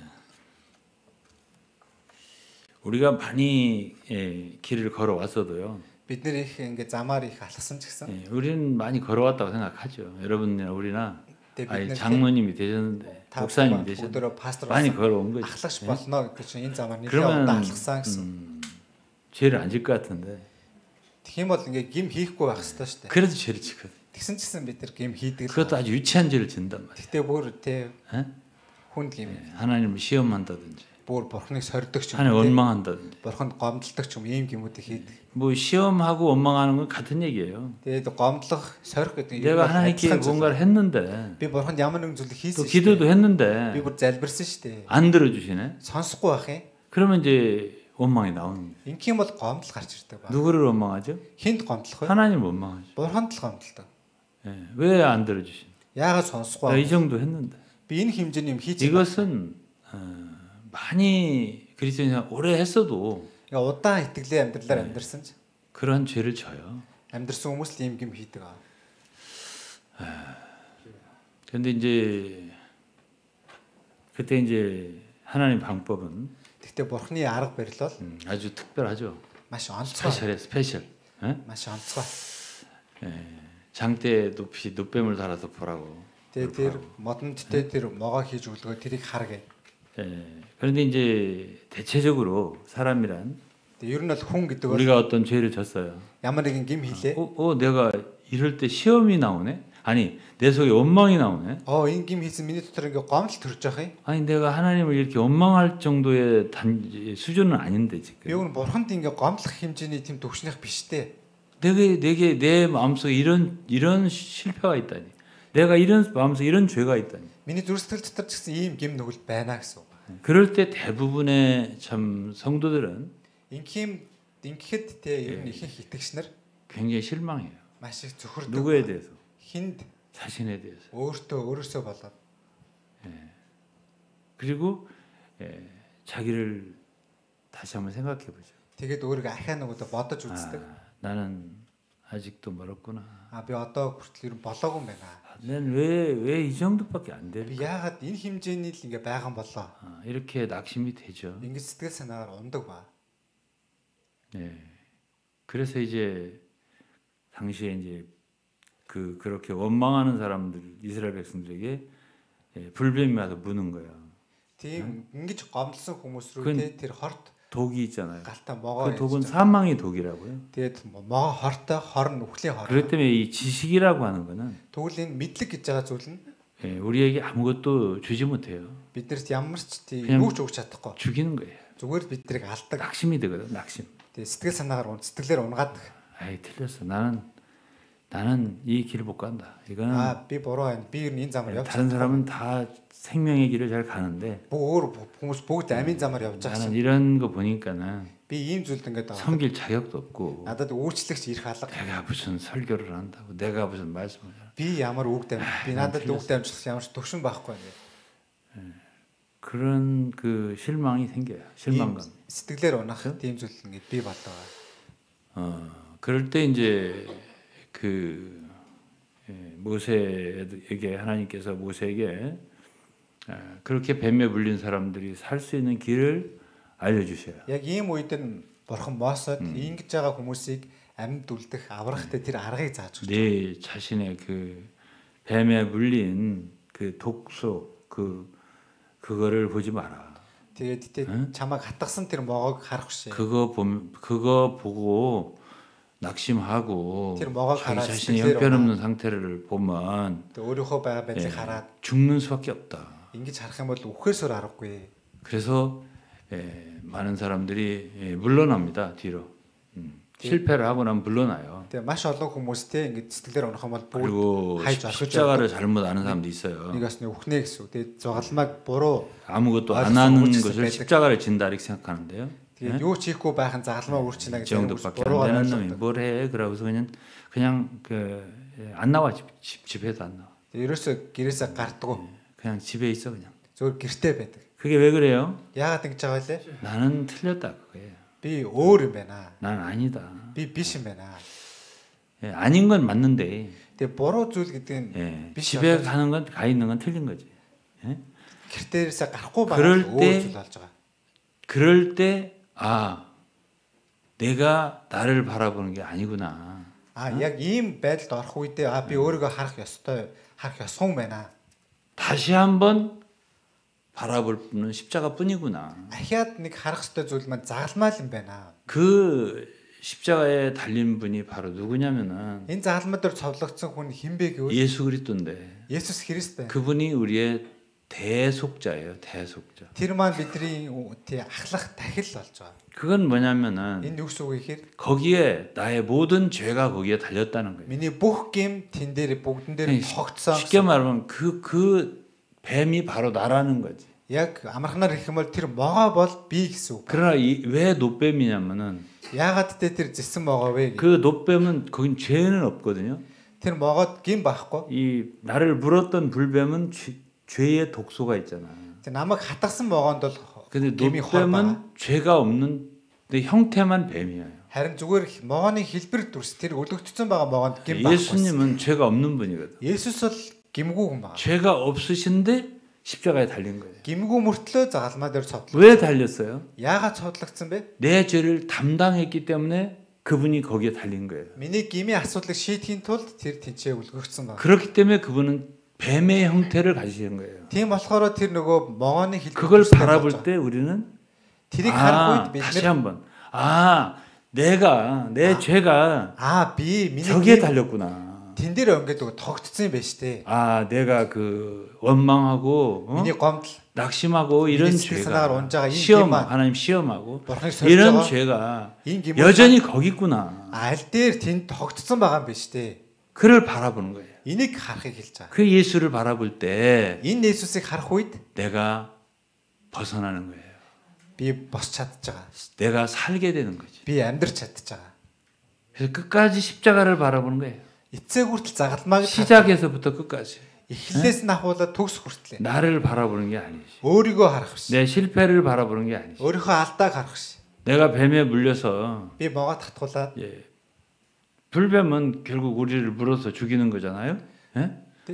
우리가 많이 예, 길을 걸어왔어도요. Бид нэр их ингээ замаар их алхсан ч гэсэн. 예, 우리는 많이 걸어왔다고 생각하죠. 여러분이나 우리나 Тэгээ 아니, бид нэр 장로님이 되셨는데 목사님이 되셨는데 өдөрөө пастор 많이 걸어온 거죠. ахлагч болно гэдэг чинь энэ замаар нэлээд 그러면 удаа алхсан гэсэн. 음, 죄를 안 질 것 같은데. Тэгэх юм бол ингээ гим хийхгүй байх хэрэгтэй шүү дээ. 그래도 죄를 지거든. Тэгсэн ч гэсэн бид нар гим хийдэг л. 그것도 아주 유치한 죄를 진단 말이에요. Гэтэ бүр тий 예? хүнд гим 예, 하나님을 시험한다든지, бүр бурхныг сордог ч юм 하나님 уу. 원망한다든지. Бурханд гомдолдог ч юм ийм гимүүдийг хийдэг. 뭐 시험하고 원망하는 건 같은 얘기예요. Тэгээд гомдлох, сорих гэдэг нь 내가 하나님께 뭔가를 했는데 би бурханд ямар нэгэн зүйлийг 또 хийсэн шүү 기도도 дээ. 했는데 Би бүр залбирсан шүү дээ. 안 들어주시네. Сонсохгүй байх юм. 그러면 이제 원망이 나오는 거예요. Инх юм бол гомдол гарч ирдэг ба. 누구를 원망하죠? Хинд гомдлох вэ? 하나님 원망하죠. Бурханд л гомдолдог. 예, 왜 안 들어주시네? Яагаад 내가 сонсохгүй 이 정도 했는데. би энэ хэмжээний юм хийж байгаа. 이것은 어, 많이 그리스도인이 오래 했어도 Ингээ удаан итгэлээ амьдралаар амьдэрсэн ч 그런 죄를 져요. амьдэрсэн хүмүүс л ийм гим хийдэг аа. 그런데 이제 그때 이제 하나님 방법은 Гэхдээ бурхны арга барил бол 음, 아주 특별하죠. маш онцгой. 스페셜해, 스페셜. 예? Маш онцгой. 예, 장대 높이 노뱀을 달아서 보라고. Тэгээ тэр модон тэтэ тэр могоо хийж өгөлгөө тэрийг хар гэ. 예, 그런데 이제 대체적으로 사람이란 Тэгээ ер нь бол хүн гэдэг бол 우리가 어떤 죄를 졌어요. ямар нэгэн гим хийлээ. 어, 어, 내가 이럴 때 시험이 나오네? 아니, 내 속에 원망이 나오네? Оо энэ гим хийсэн миний дотор ингээ гомдол төрж байгаа юм. 아니, 내가 하나님을 이렇게 원망할 정도의 단, 수준은 아닌데, Би 지금. өөр бурханд ингээ гомдлох хэмжээний тийм төвшнийх биш дээ. 내게, 내게, 내 마음속에 이런, 이런 실패가 있다니. 내가 이런, 마음속에 이런 죄가 있다니. Миний зүрх сэтгэл дотор ч гэсэн ийм гим нүгэл байна гэсэн үг. 그럴 때 대부분의 참 성도들은 Инхим ингэхэд те ер нь ихэнх итгэгч нар 굉장히 실망해요. маш их зөвхөрдөг. 누구에 대해서? Хинд 자신에 대해서. өөртөө өөрөөсөө болоод 그리고 예, 자기를 다시 한번 생각해 보죠. тэгээд өөрийгөө ахаа нөгөөдөө бодож үздэг. 아, 나는 아직도 멀었구나. А би одоо хүртэл ер нь болоогүй юм байна. 난왜왜 이 정도밖에 안 Би 될까? яагаад энэ хэмжээний л ингээ байгаа юм болоо. 아, 이렇게 낙심이 되죠. Ингээ сэтгэл санаагаар ундаг ба. 예. 그래서 이제 당시에 이제 그 그렇게 원망하는 사람들 이스라엘 백성들에게 예, 불뱀이 와서 무는 거예요. Тийм ингэж гомдлсон хүмүүс рүү 그건 те тэр хорт 독이 있잖아요. галтаа могоо. 그 독은 사망의 독이라고요. Тэгээд могоо хортой хор нь үхлийн хор. 그렇기 때문에 이 지식이라고 하는 거는 Тэгвэл энэ мэдлэг гэж байгаа зүйл нь 예, 우리에게 아무것도 주지 못해요. биднэрт ямар ч тийм 그냥 юу ч өгч чадахгүй. 죽이는 거예요. Зүгээр биднийг алдаг. 낙심이 되거든. 낙심. Тэгээд сэтгэл санаагаар ун сэтгэлээр унгаадаг. 아이 틀렸어. 나는 나는 이 길을 못 간다. 이거는 Аа би буруу байна. Би ер нь энэ замаар явж 다른 사람은 다 생명의 길을 잘 가는데 өөр хүмүүс бүгд амийн замаар явж байгаа 나는 чинь 이런 거 보니까는 би ийм зүйлд ингээд байгаа. 섬길 자격도 없고 Надад үйлчлэгч ирэх алга. 내가 무슨 설교를 한다고 내가 무슨 말씀을 하라. Би ямар үг дамж би надад үг дамжлах ямар ч төвшин байхгүй юм. 그런 그 실망이 생겨요. 실망감. Сэтгэлээр унах тийм зүйл ингээд би болоо. 어 그럴 때 이제 그 예, 모세에게 하나님께서 모세에게 아, 그렇게 뱀에 물린 사람들이 살 수 있는 길을 알려주셔요. Яг ийм үед нь бурхан Мосед ингэж байгаа хүмүүсийг амьд үлдэх аврахтай тэр аргыг зааж өгч. 내 자신의 그 뱀에 물린 그 독소 그 그거를 보지 마라. Тэгээд тэ чамайг хатгсан тэр могоог харах шээ. 그거 보 그거 보고 낙심하고 тэр могоог 자기 хараад 자신의 сэтгэлээр 형편없는 상태를 보면 Тэг өөрийнхөө байгаа байдлыг 예, хараад 죽는 수밖에 없다. ингэж харах юм бол үхээсээр аргагүй. 그래서 예, 많은 사람들이 예, 물러납니다 뒤로. 음, 실패를 하고 나면 물러나요. Тэгээ маш олон хүмүүстэй ингэж сэтгэлээр унах юм бол бүгд 그리고 хайж орхиж 십자가를 잘못 아는 사람도 있어요. нэгээс нь үхнэ гэсэн үг. Тэгээд зугалмаг буруу. 아무것도 아, 안 하는 그래서 것을 그래서 십자가를 진다 이렇게 생각하는데요. Тэгээд юу ч хийхгүй байх нь загалмаа үрчинэ 이 гэж 정도밖에 안 되는 놈이 뭘 해? 그러고서 그냥 그냥 그 안 나와 집, 집 집에도 안 나와. ерөөсө гэрээсээ гардггүй. 그냥 집에 있어 그냥. Зөвхөн гэртээ байдаг. 그게 왜 그래요? Яагаад ингэж байгаа вэ? 나는 틀렸다 그거예요. Би өөр юм байна. 난 아니다. Би биш юм байна. 예, 아닌 건 맞는데 Тэгээ буруу зүйл гэдэг нь 예, биш 집에 가는 건 가 있는 건 틀린 거지. 예? гэртээрээс гарахгүй 그럴 байгаа нь өөр 때- зүйл болж байгаа. 그럴 때 아, 내가 나를 바라보는 게 아니구나. А яг ийм байдалд орох үедээ а би өөрийгөө харах ёстой, харах ёсгүй юм байна. 다시 한번 바라볼 분은 십자가뿐이구나. Ахиад нэг харах ёстой зүйл маань загалмай л юм байна. 그 십자가에 달린 분이 바로 누구냐면은 Энэ загалмай дээр цовлогдсон хүн хэн бэ гэвэл 예수 그리스도인데 Есүс Христ байна. 그분이 우리의 대속자예요. 대속자. Тэр маань бидний тий ахлах тахил болж байгаа. 그건 뭐냐면은 Энэ юу гэсэн үг гэхээр 거기에 나의 모든 죄가 거기에 달렸다는 거예요. миний бүх гим тэн дээр бүгдэн дээр 그냥 тогтсон. 쉽게 말하면 그 그 뱀이 바로 나라는 거지. Яг амархнаар хэлэх юм бол тэр могоо бол би гэсэн үг. 그러나 이, 왜 노뱀이냐면은 Яагаад тэ тэр зэсэн могоо вэ? 그 노뱀은 거긴 죄는 없거든요. Тэр могоод гим байхгүй. 이 나를 물었던 불뱀은 죄, 죄의 독소가 있잖아. Тэр намайг хатгсан могоонд бол 근데 гими хор байгаа. 노뱀은 죄가 없는 내 형태만 뱀이에요. Харин зүгээр могооны хэлбэр дүрс тэр өлөгдсөн байгаа могоонд гим байхгүй. 예수님은 죄가 없는 분이거든. Есүс бол гимгүй хүн байна. 죄가 없으신데 십자가에 달린 거예요. Гимгүй мөртлөө загалмай дээр цовдлоо. 왜 달렸어요? Яагаад цовдлогдсон бэ? 내 죄를 담당했기 때문에 그분이 거기에 달린 거예요. Миний гмийн асуудлыг шийдэхийн тулд тэр тэнцээ үлгэрсэн байна. 그렇기 때문에 그분은 뱀의 형태를 가지신 거예요. Тийм болохоор тэр нөгөө могооны хэлбэр 그걸 дүрстэй 바라볼 болж 때 우리는 байгаа. тэрийг харах 아, үед бид 다시 нэр 한번 아 내가 내 죄가 аа би миний 저기에 гим 달렸구나. тэн дээр өнгөд нөгөө тогтцсон юм байна штэ. 아 내가 그 원망하고 어? Миний гомдол 낙심하고 이런 미니 스트레스 나가러 온 죄가 자가 이 시험 гим만 하나님 시험하고 бурхныг 이런 сольж байгаа. 죄가 Энэ гим 여전히 거기 있구나. аль дээр тэнд тогтцсон байгаа юм байна штэ. 그를 바라보는 거예요. Энийг харахыг хэлж байгаа. 그 예수를 바라볼 때 Энэ Есүсийг харах үед 내가 벗어나는 거예요. би босч чадчихаа. 내가 살게 되는 거지. Би амьдрч чадчихаа. 그래서 끝까지 십자가를 바라보는 거예요. Эцэг хүртэл загалмайг 시작에서부터 끝까지. эхлээс нь ахуулаад төгс хүртлээ. 나를 바라보는 게 아니지. өөрийгөө харах биш. 내 실패를 바라보는 게 아니지. өөрийнхөө алдааг харах биш. 내가 뱀에 물려서 Би могоо татгуулаад 예. 불뱀은 결국 우리를 물어서 죽이는 거잖아요. 예?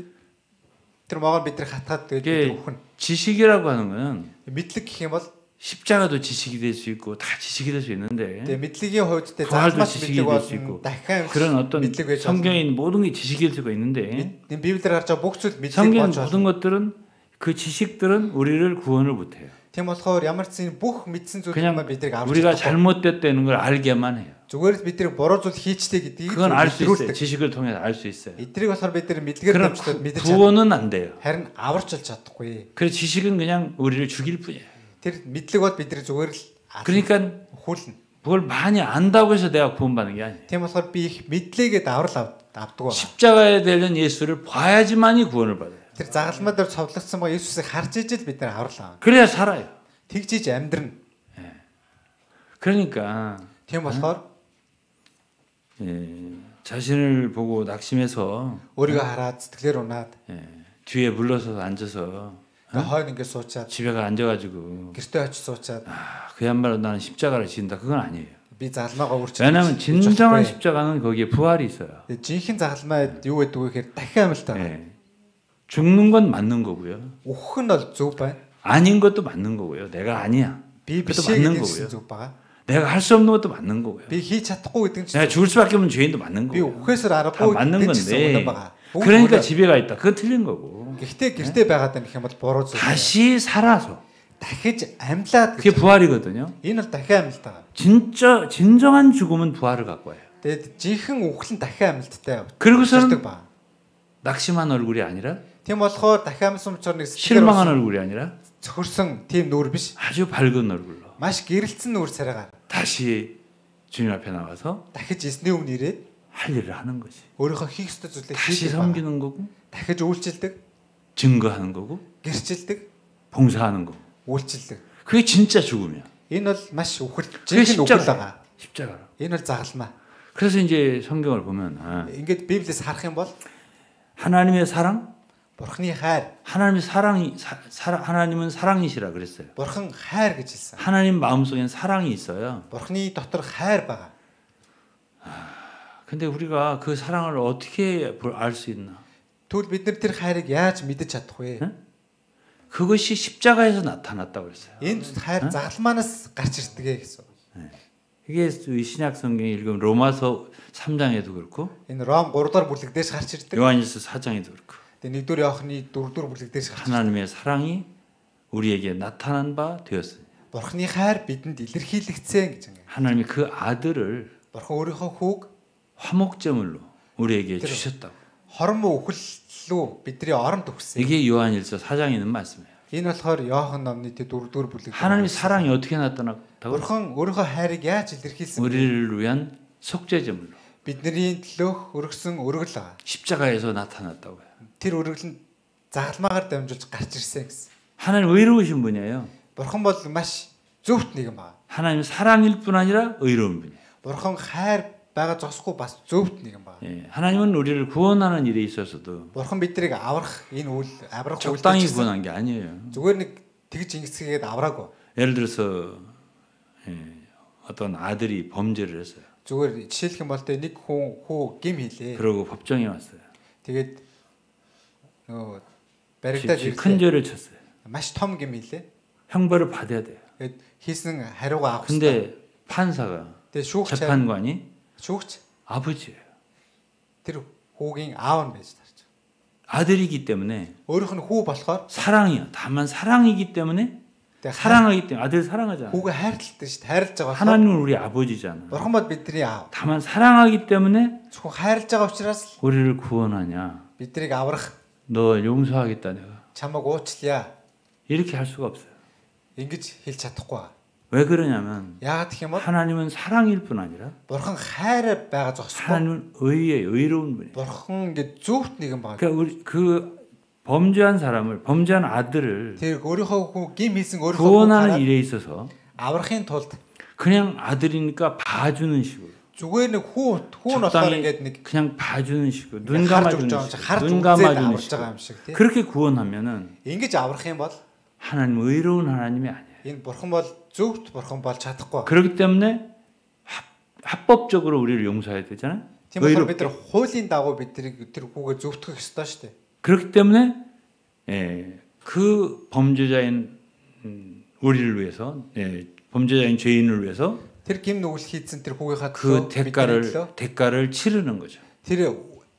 тэр могоо бидний хатгаад тэгээд 이게 бид өхөн. 지식이라고 하는 거는 Мэдлэг гэх юм бол 십자가도 지식이 될 수 있고 다 지식이 될 수 있는데 тэгээд мэдлэгийн хувьд тэ 부활도 заалмаас 지식이 мэдлэг 될 수 있고 бол дахин 그런 어떤 мэдлэг байж болно. 성경에 있는 모든 게 지식일 수가 있는데 Энэ библиэр гарч байгаа бүх зүйл мэдлэг 성경 болж 모든 байна. 것들은 그 지식들은 우리를 구원을 못해요. Тийм болохоор ямар ч зэн бүх мэдсэн зүйл 그냥 маань биднийг авч 우리가 чадахгүй. 잘못됐다는 걸 알게만 해요. зүгээр л бидний буруу зүйл хийчтэй гэдгийг 그건 알 수 있어요. илрүүлдэг. 지식을 통해서 알 수 있어요. Эдрийг болохоор бид нар мэдлэгээр 그럼 дамжуулаад мэдэж чадна. 구원은 안 돼요. Харин аварч л чадахгүй. 그래서 지식은 그냥 우리를 죽일 뿐이에요. Тэр мэдлэг бол бидний зүгээр л 그러니까 хүлнэ. 그걸 많이 안다고 해서 내가 구원받는 게 아니에요. Тийм болохоор би их мэдлээгээд аврал авдаг байна. 십자가에 달린 예수를 봐야지만이 구원을 받아요. Тэр загалмай дээр цовдлогдсон байгаа Иесусыг харж ижил бид нар аврал авна. 그래야 살아요. Тэгжиж амьдрна. 그러니까 Тийм болохоор 예, 자신을 보고 낙심해서 өөрийгөө хараад сэтгэлээр унаад 예, 뒤에 물러서 앉아서 ингээ хойно ингээ суучаад 집에 가 앉아가지고 гэртээ очиж суучаад 아, 그야말로 나는 십자가를 지는다. 그건 아니에요. би загалмайгаа үрчиж. 왜냐하면 진정한 십자가는 거기에 부활이 있어요. жинхэнэ загалмайд юу гэдэг вэ гэхээр дахин амилтаа. 예. 죽는 건 맞는 거고요. Үхэх нь бол зөв байна. 아닌 것도 맞는 거고요. 내가 아니야. Би 그것도 бишээ 맞는 гэдэг 거고요. чинь зөв байгаа. 내가 할 수 없는 것도 맞는 거고요. Би хийж чадахгүй гэдэг нь чинь 내가 죽을 수밖에 없는 죄인도 맞는 би 거고요. үхээсээр 다 аргагүй 맞는 гэдэг нь чинь 건데. үнэн байгаа. Бүгд 그러니까 үнэн. 집에 가 있다. 그건 틀린 거고. Гэхдээ гэртээ байгаад байх юм бол буруу зүйл. 다시 살아서 дахиж амьлаад 그게 гэж. 부활이거든요. Энэ бол дахин амьлтаа. 진짜 진정한 죽음은 부활을 갖고 와요. Тэгээд жинхэнэ үхэл нь дахин амьлттай. 그리고서는 учирдаг ба. 낙심한 얼굴이 아니라 Тийм болохоор дахин амьсан учраас нэг 실망한 얼굴이 아니라 цохирсон тийм нүур биш. 아주 밝은 얼굴로 Маш гэрэлтсэн нүур царайгаар 다시 주님 앞에 나와서 дахиж эсний өмнө ирээд 할 일을 하는 거지. өөрийнхөө хийх ёстой зүйлээ 다시 хийдэг. ба. 섬기는 거고 дахиж үйлчилдэг, 증거하는 거고 гэрчилдэг, 봉사하는 거고. үйлчилдэг. 그게 진짜 죽음이야. Энэ бол маш үхэл, 그게 жинхэнэ үхэл байгаа. 십자가야. 십자가라. Энэ бол загалмай. 그래서 이제 성경을 보면 아, Ингээд Библиэс харах юм бол 하나님의 사랑, Бурхны хайр. 하나님이 사랑이 사, 사, 하나님은 사랑이시라 그랬어요. Бурхан хайр гэж хэлсэн. 하나님 마음속엔 사랑이 있어요. Бурхны дотор хайр байгаа. 근데 우리가 그 사랑을 어떻게 알 수 있나? Тэгвэл бид нар тэр хайрыг яаж мэдэж чадах вэ? 그것이 십자가에서 나타났다고 그랬어요. Энэ хайр загалмаанаас гарч ирдэг гэсэн. 이게 신약 성경 읽으면 로마서 삼 장에도 그렇고 Энэ Ром 삼 дугаар бүлэг дээрс гарч ирдэг. 요한일서 사 장에도 그렇고 Тэгээ нэгдүгээр Иохны дөрөв дугаар бүлэг дээрс гарч. 하나님의 사랑이 우리에게 나타난 바 되었어요. Бурхны хайр бидэнд илэрхийлэгдсэн гэж ингэ. 하나님이 그 아들을 Бурхан өөрийнхөө хүүг 화목제물로 우리에게 주셨다고. хормоо үхэл рүү бидний оронд өгсөн. 이게 요한일서 사 장에 있는 말씀이에요. Энэ болохоор Иохан номны дөрөв дугаар бүлэг. 하나님의 사랑이 어떻게 나타났다고? Бурхан өөрийнхөө хайрыг яаж илэрхийлсэн бэ? 우리를 위한 속죄제물로 Бидний төлөөх өргөсөн өргөл байгаа. 십자가에서 나타났다고요. Тэр өргөл нь загалмаагаар дамжуулж гарч ирсэн гэсэн. 하나님 의로우신 분이에요. Бурхан бол маш зөвхт нэгэн байна. 하나님 사랑일 뿐 아니라 의로운 분이에요. Бурхан хайр байгаа зогсохгүй бас зөвхт нэгэн байна. 예, 하나님은 우리를 구원하는 일에 있어서도 Бурхан биднийг аврах энэ үйл аврах үйл 적당히 구원한 게 아니에요. зүгээр нэг тэгж ингэсгээд авраагүй. 예를 들어서 예, 어떤 아들이 범죄를 했어요. Зүгээр жишээлх юм бол тэ нэг хүн хүү гим хийлээ. 그러고 법정에 왔어요. Тэгээд нөгөө баригдаад 지- 큰 ирлээ. 죄를 쳤어요. Маш том гим хийлээ. 형벌을 받아야 돼요. Тэгээд хийсэн хариугаа авах хэрэгтэй. 근데 판사가 Тэгээд шүүгч 재판관이 шүүгч 아버지예요. тэр хүүгийн аав нь байж тарч. 아들이기 때문에 Өөрийнх нь хүү болохоор 사랑이요. 다만 사랑이기 때문에 тэгээд 사랑하기 때문에 아들 사랑하잖아. хүүгээ хайрлалтай шүү дээ. Хайрлаж байгаа болохоор 하나님은 우리 아버지잖아. Бурхан бол бидний аав. 다만 사랑하기 때문에 Зөвхөн хайрлаж байгаа учраас л 우리를 구원하냐. биднийг аврах 너 용서하겠다 내가. чамайг уучлая. 이렇게 할 수가 없어요. Ингэж хэлж чадахгүй. 왜 그러냐면 Яагаад гэх юм бол 하나님은 사랑일 뿐 아니라 Бурхан хайр байгаа зогсохгүй. 하나님은 의의 의로운 분이에요. Бурхан ингэ зөвхт нэгэн байна. 그러니까 우리 그 범죄한 사람을 범죄한 아들을 Тэр өөрийнхөө хүү гим хийсэн өөрийнхөө 구원하는 хүү 일에 있어서 аврахын тулд 그냥 아들이니까 봐주는 식으로 зүгээр нэг хүү хүү нь болохоор 적당히 ингээд нэг 그냥 봐주는 식으로 눈 харж 감아주는 өгч байгаа юм шиг 식으로 харж 눈 үзээд 감아주는 аварч байгаа 식으로 юм шиг тий. 그렇게 구원하면은 Ингэж аврах юм бол 하나님 의로운 하나님이 아니에요. энэ бурхан бол зөвхт бурхан болж чадахгүй. 그렇기 때문에 합, 합법적으로 우리를 용서해야 되잖아요. Тийм болохоор бид 의롭게. нар хуулийн дагуу биднийг тэр хүүгээ зөвтгөх ёстой шүү дээ. 그렇기 때문에 예, 그 범죄자인 음, 우리를 위해서 예, 범죄자인 죄인을 위해서 Тэр гим нүгэл хийцэн тэр хүүгийнхаа 그 төлөө 대가를 бидний төлөө 대가를 치르는 거죠. тэр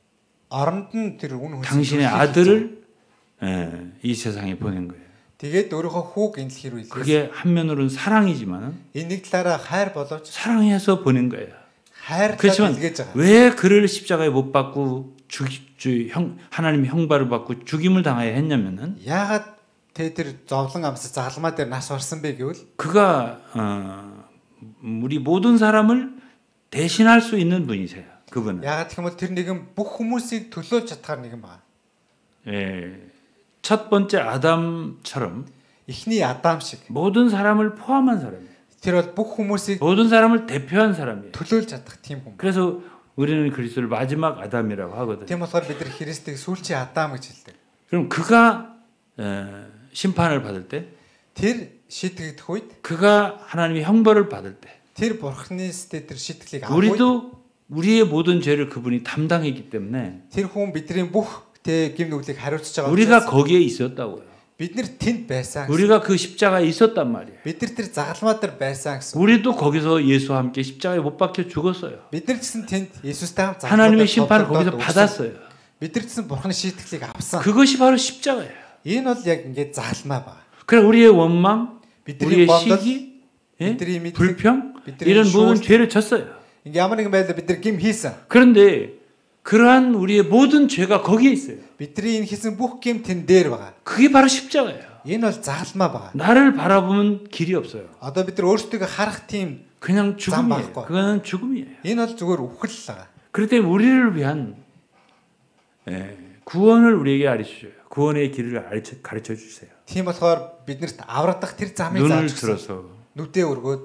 оронд нь тэр үн хөлсөж 당신의 өгөх 아들을 예, 이 세상에 보낸 거예요. тэгээд өөрийнхөө хүүг энэ дэлхий рүү илгээсэн. 그게 한면으로는 사랑이지만 Энэ нэг талаараа хайр боловч 사랑해서 보낸 거예요. хайрлаад 그렇지만 илгээж байгаа. 왜 그를 십자가에 못 박고 죽이, 주, 형, 하나님 형벌을 받고 죽임을 당해야 했냐면은 Яагаад тэ тэр зовлон амсаж загалмаа дээр нас орсон бэ гэвэл 그가 어, 우리 모든 사람을 대신할 수 있는 분이세요. 그분은. яагаад гэх юм бол тэр нэгэн бүх хүмүүсийг төлөөлж чадхаар нэгэн байна. 예, 첫 번째 아담처럼 Эхний Адам шиг 모든 사람을 포함한 사람이에요. тэр бол бүх хүмүүсийг 모든 사람을 대표한 사람이에요. төлөөлж чадах тийм хүн. 그래서 우리는 그리스도를 마지막 아담이라고 하거든요. Тийм болохоор бид нар Христийг сүүлчийн Адам гэж хэлдэг. 그럼 그가 에, 심판을 받을 때, Тэр шийтгэгдэх үед 그가 하나님의 형벌을 받을 때, тэр бурхны сте тэр шийтгэлийг авах үед 우리도 우리의 모든 죄를 그분이 담당했기 때문에 тэр хүн бидний бүх тэ гим нүглийг хариуцж байгаа 우리가 учраас 거기에 있었다고요. бид нар тэнд байсан. гэсэн. 우리가 그 십자가에 있었단 말이에요. Бид нар тэр загалмаа дээр байсан гэсэн. 우리도 거기서 예수와 함께 십자가에 못 박혀 죽었어요. Бид нар гэсэн тэнд Есүстэй хамт загалмаа 하나님의 дээр 심판을 тоглоод 거기서 өгсөн. 받았어요. Бид нар гэсэн бурхны шийтгэлийг авсан. 그것이 바로 십자가예요. Энэ бол яг ингээд загалмаа ба. 그래 우리의 원망, бидний 우리의 гомдол, 시기, 예? бидний мэдлэг, 불평 бидний 이런 모든 шүүл 죄를 졌어요. ингээд ямар нэгэн байдлаар бид нар гим хийсэн. 그런데 그러한 우리의 모든 죄가 거기에 있어요. Бидний энэ хийсэн бүх гим тэн дээр байгаа. 그게 바로 십자가예요. Энэ бол загалмаа байгаа. 나를 바라보면 길이 없어요. Одоо бид нар өөрсдөө харах тийм 그냥 죽음이에요. байхгүй. 그거는 죽음이에요. энэ бол зүгээр үхэл байгаа. 그렇기 때문에 우리를 위한 예, 구원을 우리에게 가르쳐줘요. 구원의 길을 가르쳐, 가르쳐 주세요. Тийм болохоор биднэрт аврагдах тэр замыг 눈을 зааж өгсөн. 들어서 Нүдээ өргөөд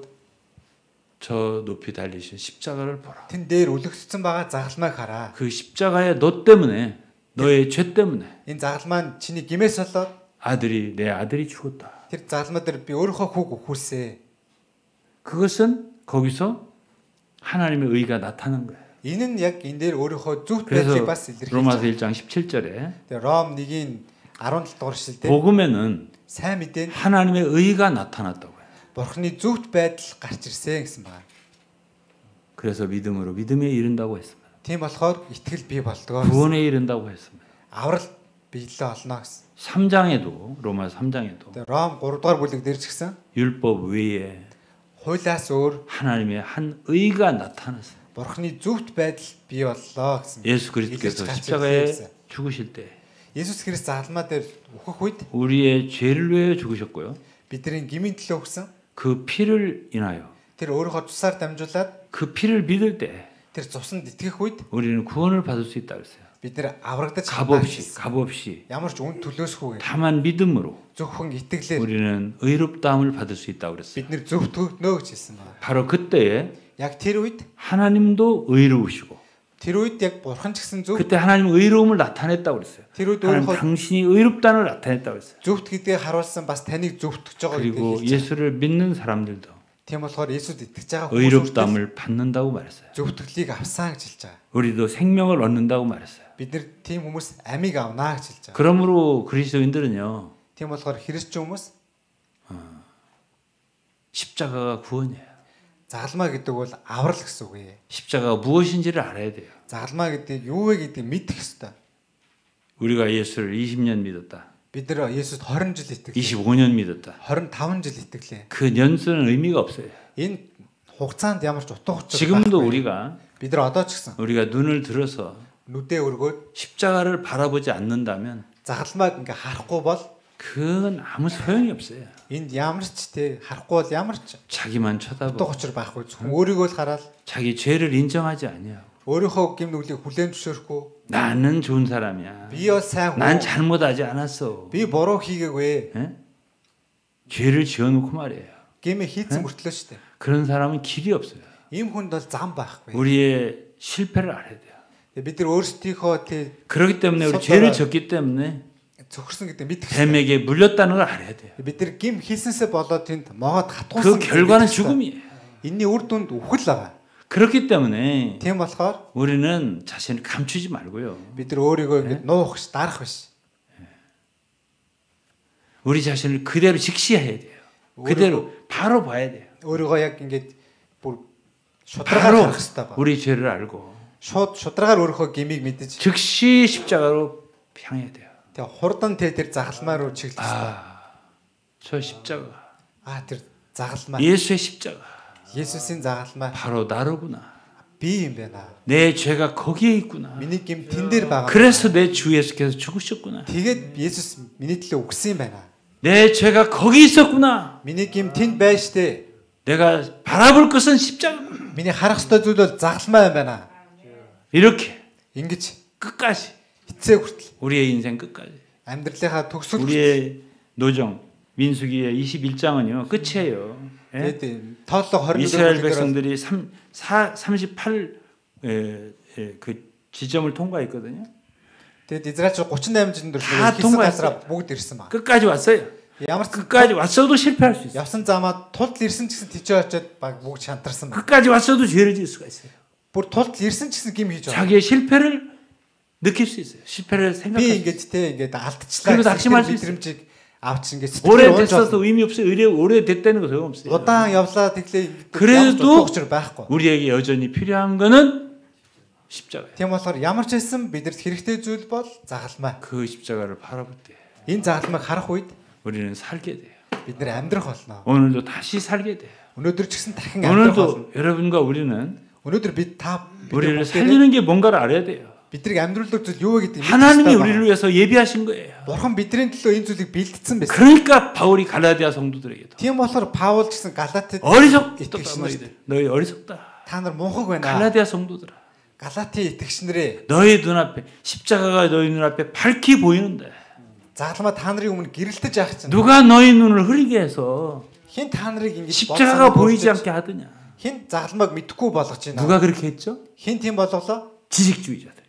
저 높이 달리신 십자가를 보라. тэн дээр үлгэгдсэн байгаа загалмайг хараа. 그 십자가의 너 때문에 너의 죄 때문에 Энэ загал маань чиний гимээс болоод 아들이 내 아들이 죽었다. тэр загалмаа дээр би өөрийнхөө хүүг өгүүлсэн. 그것은 거기서 하나님의 의가 나타난 거예요. Энэ нь яг энэ дээр өөрийнхөө зөвхт 그래서 байдлыг бас илэрхийлж 로마서 байгаа. 일 장 십칠 절에 Тэгээ Ром нэгin17 дугаар эшлэлдээ 복음에는 сайн мэдээ нь 하나님의 의가 나타났다고 해요. Бурхны зөвхт байдал гарч ирсэн гэсэн байна. 그래서 믿음으로 믿음에 이른다고 했습니다. Тийм болохоор итгэл бий болдгоо. 구원에 이른다고 했습니다. Аврал биелээ олно гэсэн. 삼 장에도 로마서 삼 장에도 Тэгээ Ром 삼 дугаар бүлэг дээр ч гэсэн 율법 외에 хуулиас өөр 하나님의 한 의가 나타났어요. Бурхны зөвхт байдал бий боллоо гэсэн. 예수 그리스도께서 십자가에 죽으실 때 Есүс Христ загалмаа дээр үхэх үед 우리의 죄를 위해 죽으셨고요. бидний гмийн төлөө өгсөн. 그 피를 인하여 Тэр өөрийнхөө цусаар дамжуулаад 그 피를 믿을 때 тэр цусанд итгэх үед 우리는 구원을 받을 수 있다 그랬어요. бид нэр аврагдаж 값 없이 값 없이 ямар ч үн төлөөсгүйгээр 다만 믿음으로 зөвхөн итгэлээр 우리는 의롭다함을 받을 수 있다 그랬어요. бид нэр зөвхтгөнөө гэж хэлсэн байна. 바로 그때에 Яг тэр үед 하나님도 의로우시고 тэр үед яг бурхан ч гэсэн зөв 그때 하나님 의로움을 나타냈다고 그랬어요. тэр үед 하나님 өөрийнхөө 당신이 의롭다는 나타냈다고 그랬어요. зөвхт гэдгийг харуулсан бас таныг зөвхтгөж байгаа 그리고 гэдгийг хэлж. 예수를 믿는 사람들도 Тийм болохоор Есүс итгэж байгаа хүмүүс 의롭다함을 받는다고 말했어요. зөвхтгэлийг авсан гэж хэлж байгаа. 우리도 생명을 얻는다고 말했어요. Бид нэр тийм хүмүүс амийг авнаа гэж хэлж байгаа. 그러므로 그리스도인들은요 Тийм болохоор христчин хүмүүс 십자가가 구원이에요. загалмаа гэдэг бол аврал гэсэн үг ээ. 십자가가 무엇인지를 알아야 돼요. Загалмаа гэдэг юу вэ гэдгийг мэдэх ёстой. 우리가 예수를 이십 년 믿었다. Бид нэр Есүст 이십 жил итгэлээ. 이십오 년 믿었다. 이십오 жил итгэлээ. 그 년수는 의미가 없어요. Энэ хугацаанд ямар ч утга учир 지금도 байхгүй. 우리가 бид нар одоо ч гэсэн 우리가 눈을 들어서 нүдээ өргөөд 십자가를 바라보지 않는다면 загалмааг ингээ харахгүй бол 그건 아무 소용이 없어요. энд ямар ч те харахгүй бол ямар ч 자기만 утга 쳐다보고 учир байхгүй. Зөвхөн өөрийгөө л хараад 자기 죄를 인정하지 아니하고 өөрийнхөө гэм нүглийг хүлээн зөвшөөрөхгүй. 나는 좋은 사람이야. Би бол сайн 난 хүн. 잘못하지 않았어. Би буруу хийгээгүй. 예? 죄를 지어놓고 말이에요. Гэмээ хийцэн мөртлөө штэ. 그런 사람은 길이 없어요. Ийм хүнд бол зам байхгүй. 우리의 실패를 알아야 돼요. Бид нар өөрсдийнхөө те 그렇기 때문에 우리 서다가- 죄를 졌기 때문에 зөвхөрсөн гэдэг мэдэх хэрэгтэй. 뱀에게 물렸다는 걸 알아야 돼요. Бид нар гим хийсэнсээ болоод тэнд могоод 그 хатгуулсан. гэдгийг 결과는 мэдэх хэрэгтэй. 죽음이에요. Энийний үр дүнд үхэл байгаа. 그렇기 때문에 Тийм болохоор 우리는 자신을 감추지 말고요. бид нар өөрийгөө ингэ нуух ш, дарах биш. 우리 자신을 그대로 직시해야 돼요. 그대로 바로 봐야 돼요. Өөрийгөө яг ингэж бүр 바로 шударгаар харах хэрэгтэй ба. 우리 죄를 알고 Шууд шударгаар өөрийнхөө гимийг мэдэж 즉시 십자가로 향해야 돼요. тэгээ хурдан тэ тэр загалмаа руу чиглэх хэрэгтэй. 아, 저 십자가, Аа тэр загалмаа. 예수의 십자가, Есүсийн загалмаа 바로 나로구나. би юм байна. 내 죄가 거기에 있구나. Миний гим тэн дээр байгаа. 그래서 내 주 예수께서 죽으셨구나. Тэгээд Есүс миний төлөө өгсөн юм байна. 내 죄가 거기 있었구나. Миний гим тэнд байж штэ. 내가 바라볼 것은 십자가구나. Миний харах ёстой зүйл бол загалмаа юм байна. 이렇게 Ингэж 끝까지 эцээ хүртэл 우리의 인생 끝까지 амьдралынхаа төгсгөл 우리의 노정 민수기의 이십일 장은요 끝이에요. 예? тэгээд тооллого 이스라엘 이십일 бүлгээр 백성들이 삼, 사, 삼십팔 에, 에, 그 지점을 통과했거든요. тэгээд Израильчууд 삼십팔 жилийн 다 турш хийсэн 통과했어요. газараа бүгд ирсэн ба. 끝까지 왔어요. Ямар ч 끝까지 왔어도 실패할 수 있어요. явсан замаа тулд ирсэн ч гэсэн тийчээ очиод баг бүгд шантарсан ба. 끝까지 왔어도 죄를 지을 수가 있어요. Бүр тулд ирсэн ч гэсэн гим хийж байгаа. 자기의 실패를 느낄 수 있어요. 실패를 Би 생각할 수 있어요. ингэж те ингэж алдчихлаа. 그리고 낙심할 수 있어요. мэдрэмжийг авч ингэж 오래됐어도 의미 없어요. 의뢰 오래됐다는 거 소용없어요. удаан явлаа тэглээ. 그래도 учир байхгүй. 우리에게 여전히 필요한 거는 십자가예요. Тийм болохоор ямар ч байсан бидэрт хэрэгтэй зүйл бол загалмаа. 그 십자가를 바라볼 때 Энэ загалмааг харах үед 우리는 살게 돼요. бид нэр амьдрах болно. 오늘도 다시 살게 돼요. Өнөөдөр ч гэсэн дахин амьдрах болно. 오늘도 여러분과 우리는 өнөөдөр бид та 우리를 살리는 게 뭔가를 알아야 돼요. бидний амьдралдаг зүйл юу вэ гэдэг 하나님이 우리를 위해서 예비하신 거예요. Бурхан бидний төлөө энэ зүйлийг бэлтгэсэн байсан. 그러니까 바울이 갈라디아 성도들에게도 Тийм болохоор Паул ч гэсэн Галатад 어리석다 итгэгч 너희들. нар 너희 어리석다. та нар мунхаг байна. 갈라디아 성도들아. Галатийн итгэгчнэрээ 너희 눈앞에 십자가가 너희 눈앞에 밝히 보이는데 загалмаа та нарын өмнө гэрэлтэж яах чинь. 누가 너희 눈을 흐리게 해서 Хин та нарыг ингэж 십자가가 보이지 않게 하느냐? хин загалмааг мэдхгүй болгож байна. 누가 그렇게 했죠? Хин тийм болголоо? 지식주의자들.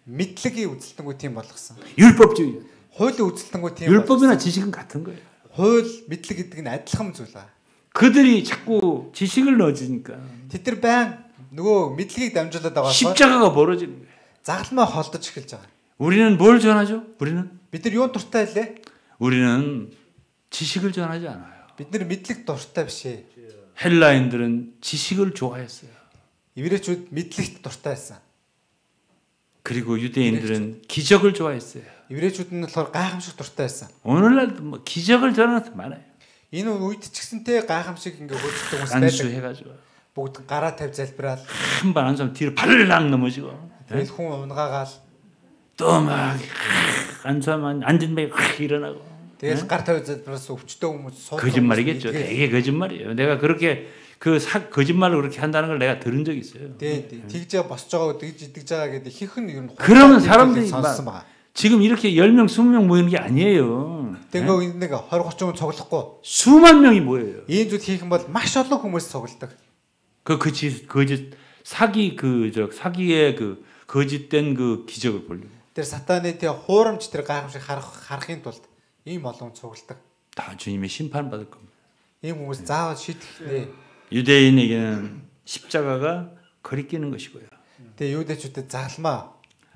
мэдлэгийн үзэлтэнгүү тийм болгосон. 율법주의. Хуулийн үзэлтэнгүү тийм. 율법이나 지식은 같은 거예요. хууль мэдлэг гэдэг нь адилхан зүйл ба. 그들이 자꾸 지식을 넣어주니까 Тэд нар байн нөгөө мэдлэгийг дамжуулаад байгаа болохоор 십자가가 벌어지는 거예요. загалмай холдож эхэлж байгаа. 우리는 뭘 전하죠? 우리는 Бид нар юунд дуртай илээ? 우리는 지식을 전하지 않아요. Бид нар мэдлэг дуртай биш ээ. 헬라인들은 지식을 좋아했어요. Еврейчүүд мэдлэгт дуртай байсан. 그리고 유대인들은 기적을 좋아했어요. Еврейчүүд нь болохоор гайхамшиг дуртай байсан. 오늘날도 뭐 기적을 전하는 사람 많아요. Энэ үед ч гэсэнтэй гайхамшиг ингээ хөөцөлдөг хүмүүс 안수 байдаг. 해가지고 Бүгд гараа тавь залбираад 한 번 한 사람 뒤로 발랑 넘어지고 тэгэл хүн унгаагаал 또 막 안수하면 앉은 배 확 일어나고 тэгэл гар тавь залбираас өвчтөө хүмүүс сууд. 거짓말이겠죠. 되게 거짓말이에요. 내가 그렇게 그 사, 거짓말을 그렇게 한다는 걸 내가 들은 적이 있어요. Тэг тэгж босч байгаа тэгж идэж байгаа гэдэг ихэнх нь ер нь 그러면 사람들이 сонссон 막 байгаа. 지금 이렇게 열 명, 이십 명 모이는 게 아니에요. Тэгээ нэг 이십 삼십 хүн цуглахгүй. 수만 명이 모여요. Ийм зүйл хийх юм бол маш олон хүмүүс цугладаг. 그 거짓 거짓 사기 그 저 사기의 그 거짓된 그 기적을 보려고. Тэр сатаны тэр хуурамч тэр гайхамшиг харах харахын тулд ийм олон цугладаг. 다 주님의 심판 받을 겁니다. Ийм хүмүүс заавал шийтгэхнэ. 유대인에게는 십자가가 거리끼는 것이고요. Тэгээ юудэчүүдэд загалмаа.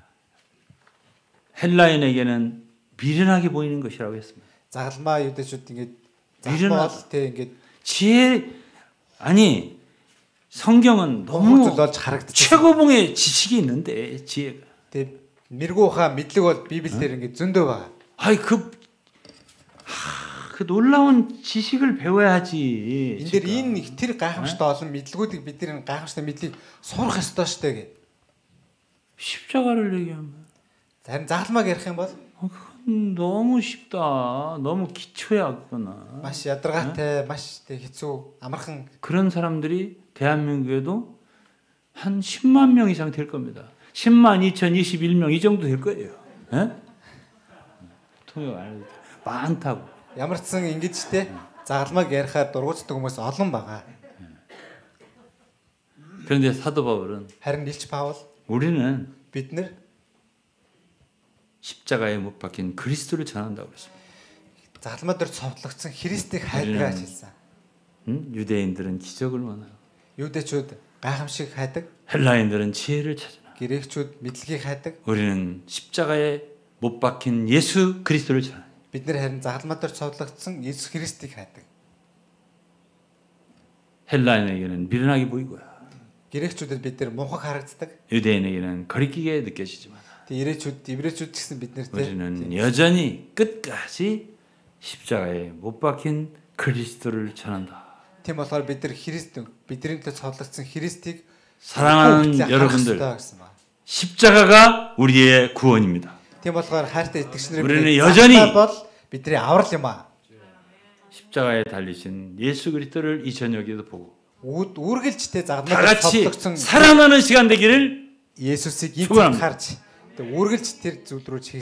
헬라인에게는 미련하게 보이는 것이라고 했습니다. Загалмаа юудэчүүд ингээд 미련하- загалмаа тэ ингээд 지혜 아니 성경은 ному 너무 зүйл болж харагдчих. 최고봉의 지식이 있는데 지혜가. Тэгээ мэргүүхаа мэдлэг бол Библиэлд ингээд зөндөө байгаа. 아이 그, 하, 그 놀라운 지식을 배워야지. Энд дэр энэ тэр гайхамшигтай олон мэдлгүүдийг бид нар гайхамшигтай мэдлийг сурах ёстой штэ гэх. 십자가를 얘기하면 Харин загалмааг ярих юм бол 어, 그건 너무 쉽다. 너무 기초약구나. маш ядаргаатай, маш тэ хэцүү, амархан 그런 사람들이 대한민국에도 한 십만 명 이상 될 겁니다. 십만 이천이십일 명 이 정도 될 거예요. 예? 통역 안 해도 돼. 많다고. ямар ч сан ингэж тэ загалмааг ярихаар дургуутдаг хүмүүс олон байгаа. 그런데 사도 바울은 Харин Илч Паул 우리는 бид нар 십자가에 못 박힌 그리스도를 전한다고 그랬습니다. загалмаа дээр цовдлогдсон Христийг хайдаг гэж хэлсэн. 응? 유대인들은 기적을 원하고 Юудэчүүд гайхамшиг хайдаг, 헬라인들은 지혜를 찾으나 грекчүүд мэдлэгийг хайдаг. 우리는 십자가에 못 박힌 예수 그리스도를 전한다. Бид нар харин загалмаа дээр цовдлогдсон Иесус Христийг хайдаг. 헬라인에게는 미련하게 보이고요. Грекчүүдэд бид нар мунхаг харагддаг. 유대인에게는 거리끼게 느껴지지만 Тэгээ ирээчүүд, еврейчүүд гэсэн бид нар тэ 우리는 여전히 끝까지 십자가에 못 박힌 그리스도를 전한다. тийм болохоор бид нар Христ бидний төлөө цовдлогдсон Христийг 사랑하는 여러분들, 십자가가 우리의 구원입니다. тийм болохоор хайртай итгэгчнэр 우리는 여전히 бол бидний аврал юм аа. 십자가에 달리신 예수 그리스도를 이 저녁에도 보고 Үргэлжтэй 다 загнаад 같이 цовдлогдсон 살아나는 시간 되기를 Есүсийг 축원합니다. эзэн харж тэг үргэлж тэр зүйл рүү